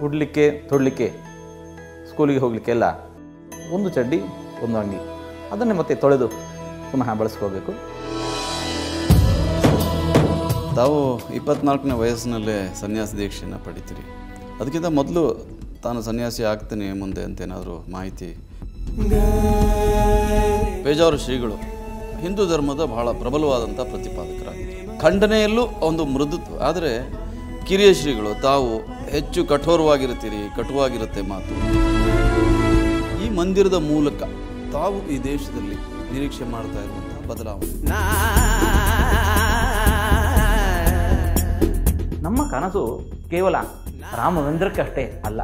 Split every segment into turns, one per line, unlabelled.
ಉಡಲಿಕ್ಕೆ ತೊಡಲಿಕ್ಕೆ ಸ್ಕೂಲಿಗೆ ಹೋಗಲಿಕ್ಕೆಲ್ಲ ಒಂದು ಚಡ್ಡಿ ಒಂದು ಅಂಗಿ, ಅದನ್ನೇ ಮತ್ತೆ ತೊಳೆದು ಪುನಃ ಬಳಸ್ಕೋಬೇಕು.
ತಾವು 24ನೇ ವಯಸ್ಸಿನಲ್ಲೇ ಸನ್ಯಾಸ ದೀಕ್ಷೆಯನ್ನು ಪಡಿತೀರಿ. ಅದಕ್ಕಿಂತ ಮೊದಲು ತಾನು ಸನ್ಯಾಸಿ ಆಗ್ತೇನೆ ಮುಂದೆ ಅಂತೇನಾದರೂ ಮಾಹಿತಿ? ಪೇಜಾವರ ಶ್ರೀಗಳು ಹಿಂದೂ ಧರ್ಮದ ಬಹಳ ಪ್ರಬಲವಾದಂಥ ಪ್ರತಿಪಾದಕರಾಗಿದ್ದರು. ಖಂಡನೆಯಲ್ಲೂ ಒಂದು ಮೃದುತ್ವ. ಆದರೆ ಕಿರಿಯ ಶ್ರೀಗಳು ತಾವು ಹೆಚ್ಚು ಕಠೋರವಾಗಿರ್ತೀರಿ, ಕಟುವಾಗಿರುತ್ತೆ ಮಾತು. ಈ ಮಂದಿರದ ಮೂಲಕ ತಾವು ಈ ದೇಶದಲ್ಲಿ ನಿರೀಕ್ಷೆ ಮಾಡ್ತಾ ಇರುವಂಥ ಬದಲಾವಣೆ.
ನಮ್ಮ ಕನಸು ಕೇವಲ ರಾಮ ಮಂದಿರಕ್ಕಷ್ಟೇ ಅಲ್ಲ.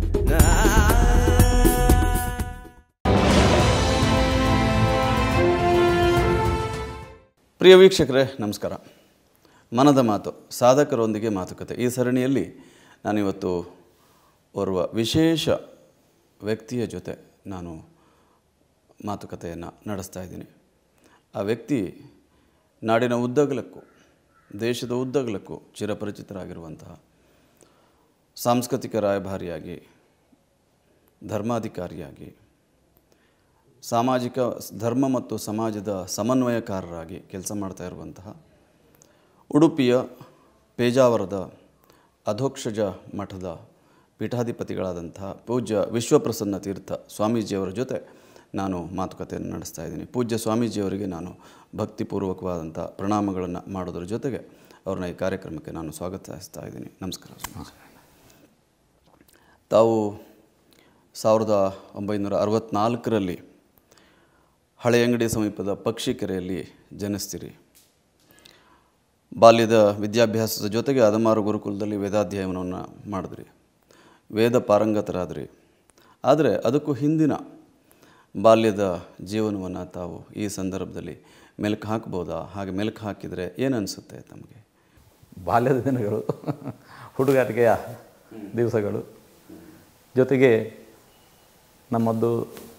ಪ್ರಿಯ ವೀಕ್ಷಕರೇ, ನಮಸ್ಕಾರ. ಮನದ ಮಾತು, ಸಾಧಕರೊಂದಿಗೆ ಮಾತುಕತೆ. ಈ ಸರಣಿಯಲ್ಲಿ ನಾನಿವತ್ತು ಓರ್ವ ವಿಶೇಷ ವ್ಯಕ್ತಿಯ ಜೊತೆ ನಾನು ಮಾತುಕತೆಯನ್ನು ನಡೆಸ್ತಾ ಇದ್ದೀನಿ. ಆ ವ್ಯಕ್ತಿ ನಾಡಿನ ಉದ್ದಗಲಕ್ಕೂ, ದೇಶದ ಉದ್ದಗಲಕ್ಕೂ ಚಿರಪರಿಚಿತರಾಗಿರುವಂತಹ ಸಾಂಸ್ಕೃತಿಕ ರಾಯಭಾರಿಯಾಗಿ, ಧರ್ಮಾಧಿಕಾರಿಯಾಗಿ, ಸಾಮಾಜಿಕ ಧರ್ಮ ಮತ್ತು ಸಮಾಜದ ಸಮನ್ವಯಕಾರರಾಗಿ ಕೆಲಸ ಮಾಡ್ತಾ ಇರುವಂತಹ ಉಡುಪಿಯ ಪೇಜಾವರದ ಅಧೋಕ್ಷಜ ಮಠದ ಪೀಠಾಧಿಪತಿಗಳಾದಂತಹ ಪೂಜ್ಯ ವಿಶ್ವಪ್ರಸನ್ನ ತೀರ್ಥ ಸ್ವಾಮೀಜಿಯವರ ಜೊತೆ ನಾನು ಮಾತುಕತೆಯನ್ನು ನಡೆಸ್ತಾ ಇದ್ದೀನಿ. ಪೂಜ್ಯ ಸ್ವಾಮೀಜಿಯವರಿಗೆ ನಾನು ಭಕ್ತಿಪೂರ್ವಕವಾದಂಥ ಪ್ರಣಾಮಗಳನ್ನು ಮಾಡೋದ್ರ ಜೊತೆಗೆ ಅವ್ರನ್ನ ಈ ಕಾರ್ಯಕ್ರಮಕ್ಕೆ ನಾನು ಸ್ವಾಗತಿಸ್ತಾ ಇದ್ದೀನಿ. ನಮಸ್ಕಾರ ಸ್ವಾಮೀಜಿ. ತಾವು 1964ರಲ್ಲಿ ಹಳೆಯಂಗಡಿ ಸಮೀಪದ ಪಕ್ಷಿಕೆರೆಯಲ್ಲಿ ಜನಿಸ್ತೀರಿ. ಬಾಲ್ಯದ ವಿದ್ಯಾಭ್ಯಾಸದ ಜೊತೆಗೆ ಅದಮಾರು ಗುರುಕುಲದಲ್ಲಿ ವೇದಾಧ್ಯಯನವನ್ನು ಮಾಡಿದ್ರಿ, ವೇದ ಪಾರಂಗತರಾದ್ರಿ. ಆದರೆ ಅದಕ್ಕೂ ಹಿಂದಿನ ಬಾಲ್ಯದ ಜೀವನವನ್ನು ತಾವು ಈ ಸಂದರ್ಭದಲ್ಲಿ ಮೆಲುಕು ಹಾಕ್ಬೋದಾ? ಹಾಗೆ ಮೆಲುಕು ಹಾಕಿದರೆ ಏನನ್ನಿಸುತ್ತೆ ತಮಗೆ?
ಬಾಲ್ಯದ ದಿನಗಳು, ಹುಡುಗಾಟಿಕೆಯ ದಿವಸಗಳು, ಜೊತೆಗೆ ನಮ್ಮದು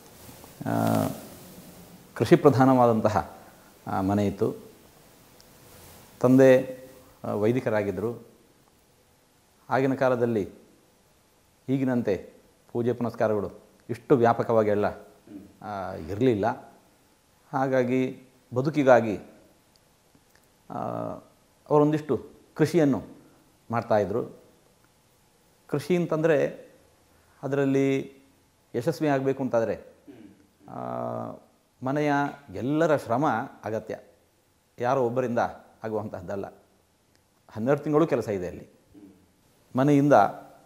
ಕೃಷಿ ಪ್ರಧಾನವಾದಂತಹ ಮನೆ ಇತ್ತು. ತಂದೆ ವೈದಿಕರಾಗಿದ್ದರು. ಆಗಿನ ಕಾಲದಲ್ಲಿ ಈಗಿನಂತೆ ಪೂಜೆ ಪುನಸ್ಕಾರಗಳು ಇಷ್ಟು ವ್ಯಾಪಕವಾಗಿ ಎಲ್ಲ ಇರಲಿಲ್ಲ. ಹಾಗಾಗಿ ಬದುಕಿಗಾಗಿ ಅವರೊಂದಿಷ್ಟು ಕೃಷಿಯನ್ನು ಮಾಡ್ತಾಯಿದ್ರು. ಕೃಷಿ ಅಂತಂದರೆ ಅದರಲ್ಲಿ ಯಶಸ್ವಿ ಆಗಬೇಕು ಅಂತಾದರೆ ಮನೆಯ ಎಲ್ಲರ ಶ್ರಮ ಅಗತ್ಯ, ಯಾರೋ ಒಬ್ಬರಿಂದ ಆಗುವಂತಹದ್ದಲ್ಲ. 12 ತಿಂಗಳು ಕೆಲಸ ಇದೆ ಅಲ್ಲಿ. ಮನೆಯಿಂದ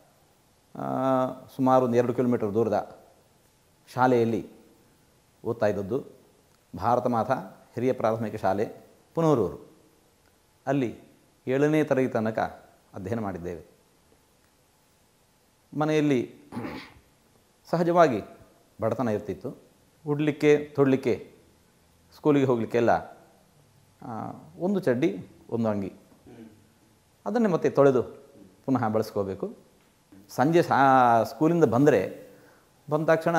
ಸುಮಾರು ಒಂದು 2 ಕಿಲೋಮೀಟರ್ ದೂರದ ಶಾಲೆಯಲ್ಲಿ ಓದ್ತಾ ಇದ್ದದ್ದು. ಭಾರತ ಮಾತಾ ಹಿರಿಯ ಪ್ರಾಥಮಿಕ ಶಾಲೆ ಪುನೂರೂರು. ಅಲ್ಲಿ 7ನೇ ತರಗತಿ ತನಕ ಅಧ್ಯಯನ ಮಾಡಿದ್ದೇವೆ. ಮನೆಯಲ್ಲಿ ಸಹಜವಾಗಿ ಬಡತನ ಇರ್ತಿತ್ತು. ಉಡಲಿಕ್ಕೆ ತೊಡಲಿಕ್ಕೆ ಸ್ಕೂಲಿಗೆ ಹೋಗಲಿಕ್ಕೆಲ್ಲ ಒಂದು ಚಡ್ಡಿ ಒಂದು ಅಂಗಿ, ಅದನ್ನೇ ಮತ್ತೆ ತೊಳೆದು ಪುನಃ ಬಳಸ್ಕೋಬೇಕು. ಸಂಜೆ ಸ್ಕೂಲಿಂದ ಬಂದ ತಕ್ಷಣ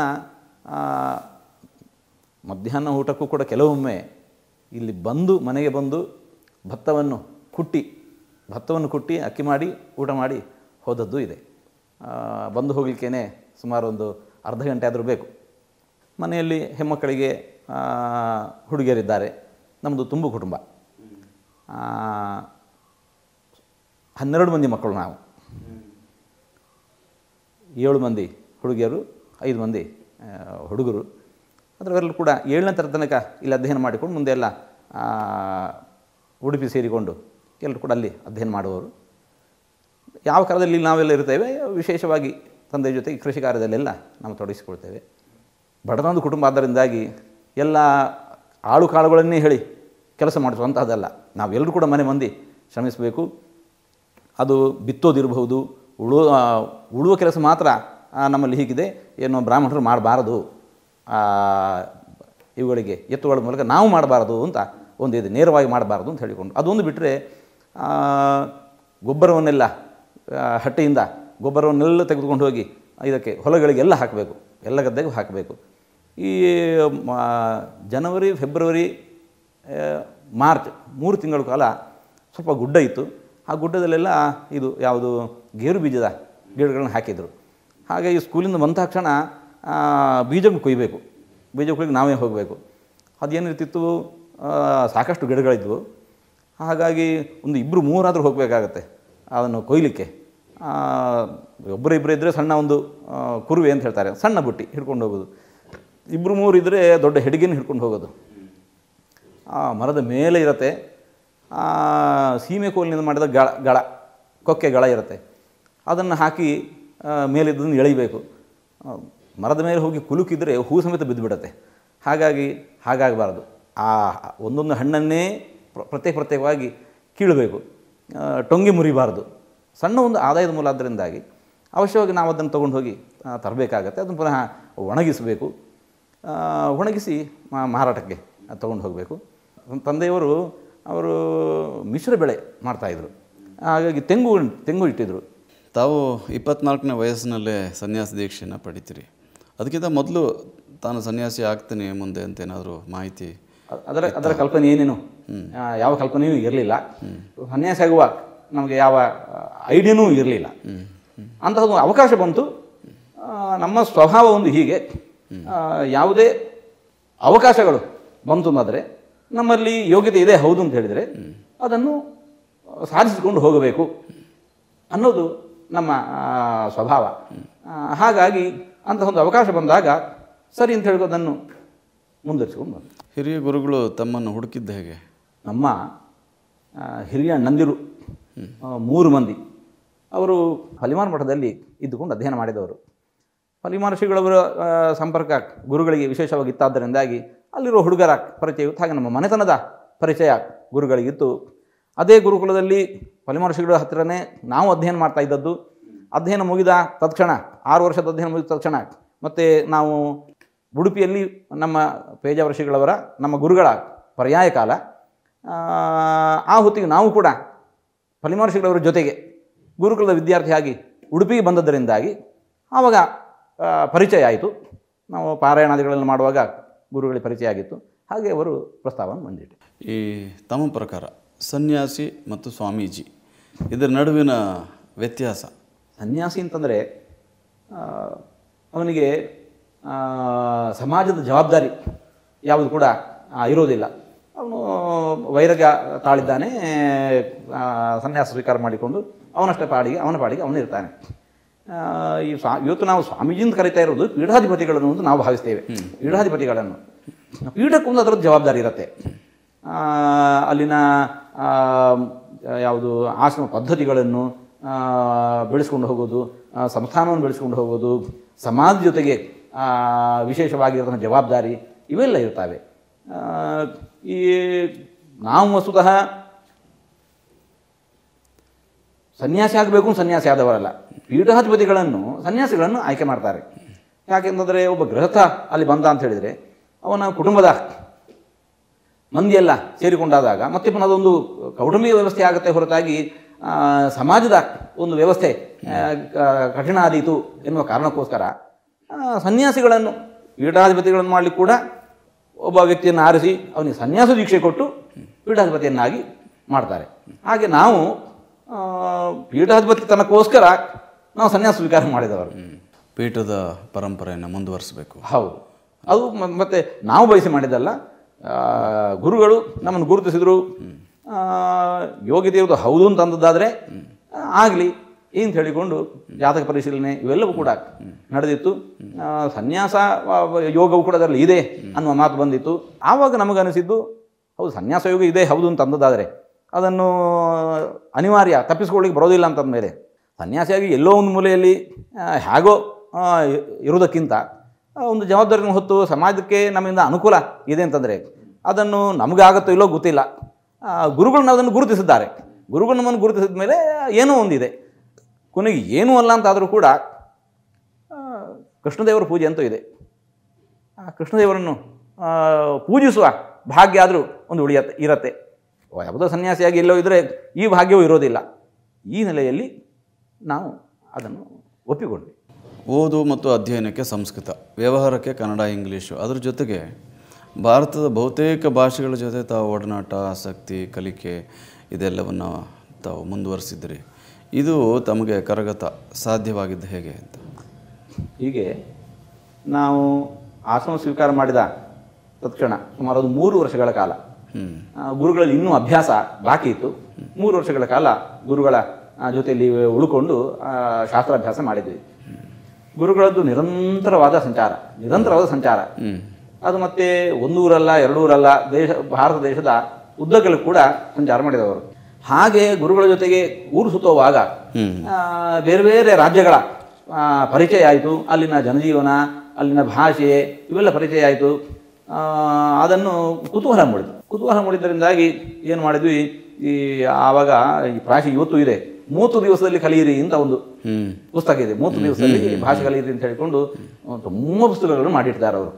ಮಧ್ಯಾಹ್ನ ಊಟಕ್ಕೂ ಕೂಡ ಕೆಲವೊಮ್ಮೆ ಇಲ್ಲಿ ಬಂದು ಮನೆಗೆ ಬಂದು ಭತ್ತವನ್ನು ಕುಟ್ಟಿ ಅಕ್ಕಿ ಮಾಡಿ ಊಟ ಮಾಡಿ ಹೋದದ್ದು ಇದೆ. ಬಂದು ಹೋಗಲಿಕ್ಕೇ ಸುಮಾರು ಒಂದು ಅರ್ಧ ಗಂಟೆ ಆದರೂ ಬೇಕು. ಮನೆಯಲ್ಲಿ ಹೆಣ್ಮಕ್ಕಳಿಗೆ ಹುಡುಗಿಯರಿದ್ದಾರೆ. ನಮ್ಮದು ತುಂಬು ಕುಟುಂಬ, 12 ಮಂದಿ ಮಕ್ಕಳು. ನಾವು 7 ಮಂದಿ ಹುಡುಗಿಯರು, 5 ಮಂದಿ ಹುಡುಗರು. ಅದರವರೆಲ್ಲೂ ಕೂಡ 7ನೇ ತನಕ ಇಲ್ಲಿ ಅಧ್ಯಯನ ಮಾಡಿಕೊಂಡು ಮುಂದೆ ಎಲ್ಲ ಉಡುಪಿ ಸೇರಿಕೊಂಡು ಎಲ್ಲರೂ ಕೂಡ ಅಲ್ಲಿ ಅಧ್ಯಯನ ಮಾಡುವವರು. ಯಾವ ಕಾಲದಲ್ಲಿ ನಾವೆಲ್ಲ ಇರ್ತೇವೆ, ವಿಶೇಷವಾಗಿ ತಂದೆ ಜೊತೆಗೆ ಕೃಷಿ ಕಾರ್ಯದಲ್ಲೆಲ್ಲ ನಾವು ತೊಡಗಿಸಿಕೊಳ್ತೇವೆ. ಬಡತನದ ಕುಟುಂಬ ಆದ್ದರಿಂದಾಗಿ ಎಲ್ಲ ಆಳು ಕಾಳುಗಳನ್ನೇ ಹೇಳಿ ಕೆಲಸ ಮಾಡಿಸುವಂಥದ್ದಲ್ಲ. ನಾವೆಲ್ಲರೂ ಕೂಡ ಮನೆ ಮಂದಿ ಶ್ರಮಿಸಬೇಕು. ಅದು ಬಿತ್ತೋದಿರಬಹುದು, ಉಳುವ ಕೆಲಸ ಮಾತ್ರ ನಮ್ಮಲ್ಲಿ ಹೀಗಿದೆ, ಏನೋ ಬ್ರಾಹ್ಮಣರು ಮಾಡಬಾರದು, ಇವುಗಳಿಗೆ ಎತ್ತುಗಳ ಮೂಲಕ ನಾವು ಮಾಡಬಾರದು ಅಂತ ಒಂದಿದೆ, ನೇರವಾಗಿ ಮಾಡಬಾರ್ದು ಅಂತ ಹೇಳಿಕೊಂಡು. ಅದೊಂದು ಬಿಟ್ಟರೆ ಗೊಬ್ಬರವನ್ನೆಲ್ಲ ಹಟ್ಟಿಯಿಂದ ಗೊಬ್ಬರವನ್ನೆಲ್ಲ ತೆಗೆದುಕೊಂಡು ಹೋಗಿ ಇದಕ್ಕೆ ಹೊಲಗಳಿಗೆಲ್ಲ ಹಾಕಬೇಕು, ಎಲ್ಲ ಗದ್ದೆಗೂ ಹಾಕಬೇಕು. ಈ ಜನವರಿ, ಫೆಬ್ರವರಿ, ಮಾರ್ಚ್ 3 ತಿಂಗಳ ಕಾಲ ಸ್ವಲ್ಪ ಗುಡ್ಡ ಇತ್ತು. ಆ ಗುಡ್ಡದಲ್ಲೆಲ್ಲ ಇದು ಯಾವುದು ಗೇರು ಬೀಜದ ಗಿಡಗಳನ್ನ ಹಾಕಿದರು. ಹಾಗೆ ಈ ಸ್ಕೂಲಿಂದ ಬಂದ ತಕ್ಷಣ ಬೀಜಗಳು ಕೊಯ್ಯಬೇಕು, ಬೀಜ ಕೊಯ್ಲಿಕ್ಕೆ ನಾವೇ ಹೋಗಬೇಕು. ಅದೇನಿರ್ತಿತ್ತು, ಸಾಕಷ್ಟು ಗಿಡಗಳಿದ್ವು. ಹಾಗಾಗಿ ಒಂದು 2-3 ಹೋಗಬೇಕಾಗತ್ತೆ ಅದನ್ನು ಕೊಯ್ಲಿಕ್ಕೆ. ಒಬ್ಬರಿಬ್ಬರು ಇದ್ದರೆ ಸಣ್ಣ ಒಂದು ಕುರುವೆ ಅಂತ ಹೇಳ್ತಾರೆ, ಸಣ್ಣ ಬುಟ್ಟಿ ಹಿಡ್ಕೊಂಡು ಹೋಗೋದು. 2-3 ಇದ್ದರೆ ದೊಡ್ಡ ಹೆಡಿಗೆನ ಹಿಡ್ಕೊಂಡು ಹೋಗೋದು. ಮರದ ಮೇಲೆ ಇರುತ್ತೆ, ಸೀಮೆ ಕೋಲಿನಿಂದ ಮಾಡಿದ ಗಳ ಕೊಕ್ಕೆ ಗಳ ಇರುತ್ತೆ, ಅದನ್ನು ಹಾಕಿ ಮೇಲಿದ್ದನ್ನು ಎಳಿಬೇಕು. ಮರದ ಮೇಲೆ ಹೋಗಿ ಕುಲುಕಿದ್ರೆ ಹೂ ಸಮೇತ ಬಿದ್ದುಬಿಡುತ್ತೆ. ಹಾಗಾಗಬಾರ್ದು. ಒಂದೊಂದು ಹಣ್ಣನ್ನೇ ಪ್ರತ್ಯೇಕವಾಗಿ ಕೀಳಬೇಕು, ಟೊಂಗಿ ಮುರಿಬಾರ್ದು. ಸಣ್ಣ ಒಂದು ಆದಾಯದ ಮೂಲ ಆದ್ದರಿಂದಾಗಿ ಅವಶ್ಯವಾಗಿ ನಾವು ಅದನ್ನು ತೊಗೊಂಡು ಹೋಗಿ ತರಬೇಕಾಗತ್ತೆ. ಅದನ್ನು ಪುನಃ ಒಣಗಿಸಬೇಕು, ಒಣಗಿಸಿ ಮಾರಾಟಕ್ಕೆ ತೊಗೊಂಡು ಹೋಗಬೇಕು. ತಂದೆಯವರು ಅವರು ಮಿಶ್ರ ಬೆಳೆ ಮಾಡ್ತಾಯಿದ್ರು. ಹಾಗಾಗಿ ತೆಂಗು ಇಟ್ಟಿದ್ರು.
ತಾವು 24ನೇ ವಯಸ್ಸಿನಲ್ಲೇ ಸನ್ಯಾಸ ದೀಕ್ಷೆಯನ್ನು ಪಡಿತೀರಿ. ಅದಕ್ಕಿಂತ ಮೊದಲು ತಾನು ಸನ್ಯಾಸಿ ಆಗ್ತೀನಿ ಮುಂದೆ ಅಂತ ಏನಾದರೂ ಮಾಹಿತಿ?
ಅದರ ಕಲ್ಪನೆ ಏನೇನು, ಯಾವ ಕಲ್ಪನೆಯೂ ಇರಲಿಲ್ಲ. ಸನ್ಯಾಸಿ ಆಗುವ ನಮಗೆ ಯಾವ ಐಡಿಯಾನೂ ಇರಲಿಲ್ಲ. ಅಂತಹದ್ದು ಅವಕಾಶ ಬಂತು. ನಮ್ಮ ಸ್ವಭಾವ ಒಂದು ಹೀಗೆ, ಯಾವುದೇ ಅವಕಾಶಗಳು ಬಂತು ಅಂದರೆ ನಮ್ಮಲ್ಲಿ ಯೋಗ್ಯತೆ ಇದೆ ಹೌದು ಅಂತ ಹೇಳಿದರೆ ಅದನ್ನು ಸಾಧಿಸಿಕೊಂಡು ಹೋಗಬೇಕು ಅನ್ನೋದು ನಮ್ಮ ಸ್ವಭಾವ. ಹಾಗಾಗಿ ಅಂತಹ ಒಂದು ಅವಕಾಶ ಬಂದಾಗ ಸರಿ ಅಂತ ಹೇಳಿ ಅದನ್ನು ಮುಂದುವರಿಸಿಕೊಂಡು ಬಂದು.
ಹಿರಿಯ ಗುರುಗಳು ತಮ್ಮನ್ನು ಹುಡುಕಿದ್ದ ಹೇಗೆ?
ನಮ್ಮ ಹಿರಿಯ ನಂದಿರು 3 ಮಂದಿ ಅವರು ಫಲಿಮಾರ್ ಮಠದಲ್ಲಿ ಇದ್ದುಕೊಂಡು ಅಧ್ಯಯನ ಮಾಡಿದವರು. ಫಲಿಮಾರ್ ಶ್ರೀಗಳವರ ಸಂಪರ್ಕ ಗುರುಗಳಿಗೆ ವಿಶೇಷವಾಗಿ ಇತ್ತಾದ್ದರಿಂದಾಗಿ ಅಲ್ಲಿರುವ ಹುಡುಗರ ಪರಿಚಯ ಇತ್ತು. ಹಾಗೆ ನಮ್ಮ ಮನೆತನದ ಪರಿಚಯ ಗುರುಗಳಿಗಿತ್ತು. ಅದೇ ಗುರುಕುಲದಲ್ಲಿ ಫಲಿಮಾರ್ ಶ್ರೀಗಳ ಹತ್ತಿರನೇ ನಾವು ಅಧ್ಯಯನ ಮಾಡ್ತಾ ಇದ್ದದ್ದು. ಅಧ್ಯಯನ ಮುಗಿದ ತತ್ಕ್ಷಣ 6 ವರ್ಷದ ಅಧ್ಯಯನ ಮುಗಿದ ತಕ್ಷಣ ಮತ್ತು ನಾವು ಉಡುಪಿಯಲ್ಲಿ ನಮ್ಮ ಪೇಜಾವರ ಶ್ರೀಗಳವರ ನಮ್ಮ ಗುರುಗಳ ಪರ್ಯಾಯ ಕಾಲ. ಆ ಹೊತ್ತಿಗೆ ನಾವು ಕೂಡ ಫಲಿಮಾರ್ ಶ್ರೀಗಳವರ ಜೊತೆಗೆ ಗುರುಕುಲದ ವಿದ್ಯಾರ್ಥಿಯಾಗಿ ಉಡುಪಿಗೆ ಬಂದದ್ದರಿಂದಾಗಿ ಆವಾಗ ಪರಿಚಯ ಆಯಿತು. ನಾವು ಪಾರಾಯಣಾದಿಗಳನ್ನು ಮಾಡುವಾಗ ಗುರುಗಳಿಗೆ ಪರಿಚಯ ಆಗಿತ್ತು. ಹಾಗೆ ಅವರು ಪ್ರಸ್ತಾವವನ್ನು ಬಂದಿಟ್ಟು.
ಈ ತಮ್ಮ ಪ್ರಕಾರ ಸನ್ಯಾಸಿ ಮತ್ತು ಸ್ವಾಮೀಜಿ ಇದರ ನಡುವಿನ ವ್ಯತ್ಯಾಸ?
ಸನ್ಯಾಸಿ ಅಂತಂದರೆ ಅವನಿಗೆ ಸಮಾಜದ ಜವಾಬ್ದಾರಿ ಯಾವುದು ಕೂಡ ಇರೋದಿಲ್ಲ. ಅವನು ವೈರಾಗ್ಯ ತಾಳಿದ್ದಾನೆ, ಸನ್ಯಾಸ ಸ್ವೀಕಾರ ಮಾಡಿಕೊಂಡು ಅವನ ಪಾಡಿಗೆ ಅವನು ಇರ್ತಾನೆ. ಇವತ್ತು ನಾವು ಸ್ವಾಮೀಜಿಂದ ಕರಿತಾ ಇರೋದು ಪೀಠಾಧಿಪತಿಗಳನ್ನು ಅಂತ ನಾವು ಭಾವಿಸ್ತೇವೆ. ಪೀಠಾಧಿಪತಿಗಳನ್ನು ಪೀಠಕ್ಕೊಂದು ಅದರದ್ದು ಜವಾಬ್ದಾರಿ ಇರುತ್ತೆ. ಅಲ್ಲಿನ ಯಾವುದು ಆಶ್ರಮ ಪದ್ಧತಿಗಳನ್ನು ಬೆಳೆಸ್ಕೊಂಡು ಹೋಗೋದು, ಸಂಸ್ಥಾನವನ್ನು ಬೆಳೆಸ್ಕೊಂಡು ಹೋಗೋದು, ಸಮಾಜ ಜೊತೆಗೆ ವಿಶೇಷವಾಗಿರೋ ಜವಾಬ್ದಾರಿ ಇವೆಲ್ಲ ಇರ್ತವೆ. ಈ ನಾವು ವಸ್ತುತಃ ಸನ್ಯಾಸಿ ಆಗಬೇಕು ಸನ್ಯಾಸಿ ಆದವರಲ್ಲ. ಸನ್ಯಾಸಿಗಳನ್ನು ಆಯ್ಕೆ ಮಾಡ್ತಾರೆ. ಯಾಕೆಂತಂದರೆ ಒಬ್ಬ ಗೃಹಸ್ಥ ಅಲ್ಲಿ ಬಂದ ಅಂತ ಹೇಳಿದರೆ ಅವನ ಕುಟುಂಬದ ಮಂದಿಯೆಲ್ಲ ಸೇರಿಕೊಂಡಾದಾಗ ಮತ್ತೆ ಪುನಃ ಅದೊಂದು ಕೌಟುಂಬಿಕ ವ್ಯವಸ್ಥೆ ಆಗುತ್ತೆ ಹೊರತಾಗಿ ಸಮಾಜದ ಒಂದು ವ್ಯವಸ್ಥೆ ಕಠಿಣ ಆದೀತು ಎನ್ನುವ ಕಾರಣಕ್ಕೋಸ್ಕರ ಸನ್ಯಾಸಿಗಳನ್ನು ಪೀಠಾಧಿಪತಿಗಳನ್ನು ಮಾಡಲಿಕ್ಕೆ ಕೂಡ ಒಬ್ಬ ವ್ಯಕ್ತಿಯನ್ನು ಆರಿಸಿ ಅವನಿಗೆ ಸನ್ಯಾಸ ದೀಕ್ಷೆ ಕೊಟ್ಟು ಪೀಠಾಧಿಪತಿಯನ್ನಾಗಿ ಮಾಡ್ತಾರೆ. ಹಾಗೆ ನಾವು ಪೀಠಾಧಿಪತಿತನಕ್ಕೋಸ್ಕರ ನಾವು ಸನ್ಯಾಸ ಸ್ವೀಕಾರ ಮಾಡಿದವರು.
ಪೀಠದ ಪರಂಪರೆಯನ್ನು ಮುಂದುವರಿಸಬೇಕು.
ಹೌದು, ಅದು ಮತ್ತೆ ನಾವು ಬಯಸಿ ಮಾಡಿದ್ದಲ್ಲ. ಗುರುಗಳು ನಮ್ಮನ್ನು ಗುರುತಿಸಿದ್ರು, ಯೋಗ್ಯತೆ ಇರೋದು ಹೌದು ಅಂತ ಅಂದದ್ದಾದರೆ ಆಗಲಿ ಅಂತ ಹೇಳಿಕೊಂಡು ಜಾತಕ ಪರಿಶೀಲನೆ ಇವೆಲ್ಲವೂ ಕೂಡ ನಡೆದಿತ್ತು. ಸನ್ಯಾಸ ಯೋಗವು ಕೂಡ ಅದರಲ್ಲಿ ಇದೆ ಅನ್ನುವ ಮಾತು ಬಂದಿತ್ತು. ಆವಾಗ ನಮಗನಿಸಿದ್ದು ಹೌದು ಸನ್ಯಾಸ ಯೋಗ ಇದೆ ಹೌದು ಅಂತ ಅಂದದ್ದಾದರೆ ಅದನ್ನು ಅನಿವಾರ್ಯ ತಪ್ಪಿಸ್ಕೊಳ್ಳಿಕ್ಕೆ ಬರೋದಿಲ್ಲ ಅಂತಂದಮೇಲೆ ಸನ್ಯಾಸಿಯಾಗಿ ಎಲ್ಲೋ ಒಂದು ಮೂಲೆಯಲ್ಲಿ ಹೇಗೋ ಇರೋದಕ್ಕಿಂತ ಒಂದು ಜವಾಬ್ದಾರಿಯನ್ನು ಹೊತ್ತು ಸಮಾಜಕ್ಕೆ ನಮ್ಮಿಂದ ಅನುಕೂಲ ಇದೆ ಅಂತಂದರೆ ಅದನ್ನು ನಮಗಾಗುತ್ತೋ ಇಲ್ಲೋ ಗೊತ್ತಿಲ್ಲ. ಗುರುಗಳು ಅದನ್ನು ಗುರುತಿಸಿದ್ದಾರೆ. ಗುರುಗಳು ನಮ್ಮನ್ನು ಗುರುತಿಸಿದ ಮೇಲೆ ಏನೋ ಒಂದಿದೆ. ಕೊನೆಗೆ ಏನೂ ಅಲ್ಲ ಅಂತಾದರೂ ಕೂಡ ಕೃಷ್ಣದೇವರ ಪೂಜೆ ಅಂತೂ ಇದೆ. ಆ ಕೃಷ್ಣದೇವರನ್ನು ಪೂಜಿಸುವ ಭಾಗ್ಯ ಆದರೂ ಒಂದು ಇರತ್ತೆ. ಯಾವುದೋ ಸನ್ಯಾಸಿಯಾಗಿ ಎಲ್ಲೋ ಇದ್ದರೆ ಈ ಭಾಗ್ಯವೂ ಇರೋದಿಲ್ಲ. ಈ ನೆಲೆಯಲ್ಲಿ ನಾವು ಅದನ್ನು ಒಪ್ಪಿಕೊಂಡ್ವಿ.
ಓದು ಮತ್ತು ಅಧ್ಯಯನಕ್ಕೆ ಸಂಸ್ಕೃತ, ವ್ಯವಹಾರಕ್ಕೆ ಕನ್ನಡ, ಇಂಗ್ಲೀಷು, ಅದರ ಜೊತೆಗೆ ಭಾರತದ ಬಹುತೇಕ ಭಾಷೆಗಳ ಜೊತೆ ತಾವು ಒಡನಾಟ, ಆಸಕ್ತಿ, ಕಲಿಕೆ ಇದೆಲ್ಲವನ್ನು ತಾವು ಮುಂದುವರಿಸಿದ್ರಿ. ಇದು ತಮಗೆ ಕರಗತ ಸಾಧ್ಯವಾಗಿದ್ದು ಹೇಗೆ ಅಂತ?
ಹೀಗೆ ನಾವು ಆಶ್ರಮ ಸ್ವೀಕಾರ ಮಾಡಿದ ತಕ್ಷಣ ಸುಮಾರು ಒಂದು 3 ವರ್ಷಗಳ ಕಾಲ ಗುರುಗಳಲ್ಲಿ ಇನ್ನೂ ಅಭ್ಯಾಸ ಬಾಕಿ ಇತ್ತು. 3 ವರ್ಷಗಳ ಕಾಲ ಗುರುಗಳ ಜೊತೆಯಲ್ಲಿ ಉಳ್ಕೊಂಡು ಶಾಸ್ತ್ರಾಭ್ಯಾಸ ಮಾಡಿದ್ವಿ. ಗುರುಗಳದ್ದು ನಿರಂತರವಾದ ಸಂಚಾರ. ಅದು ಮತ್ತೆ 1 ಊರಲ್ಲ 2 ಊರಲ್ಲ, ಭಾರತ ದೇಶದ ಉದ್ದಗಲೂ ಕೂಡ ಸಂಚಾರ ಮಾಡಿದವರು. ಹಾಗೆ ಗುರುಗಳ ಜೊತೆಗೆ ಊರು ಸುತ್ತುವಾಗ ಬೇರೆ ಬೇರೆ ರಾಜ್ಯಗಳ ಪರಿಚಯ ಆಯಿತು. ಅಲ್ಲಿನ ಜನಜೀವನ, ಅಲ್ಲಿನ ಭಾಷೆ ಇವೆಲ್ಲ ಪರಿಚಯ ಆಯಿತು. ಅದನ್ನು ಕುತೂಹಲ ಮೂಡಿದ್ದರಿಂದಾಗಿ ಏನು ಮಾಡಿದ್ವಿ, ಆವಾಗ ಈ ಪ್ರಾಚಿ ಇವತ್ತು ಇದೆ, 30 ದಿವಸದಲ್ಲಿ ಕಲಿಯಿರಿ ಅಂತ ಒಂದು ಪುಸ್ತಕ ಇದೆ. 30 ದಿವಸದಲ್ಲಿ ಭಾಷೆ ಕಲಿಯಿರಿ ಅಂತ ಹೇಳಿಕೊಂಡು ತುಂಬ ಪುಸ್ತಕಗಳನ್ನು ಮಾಡಿಟ್ಟಿದ್ದಾರೆ ಅವರು.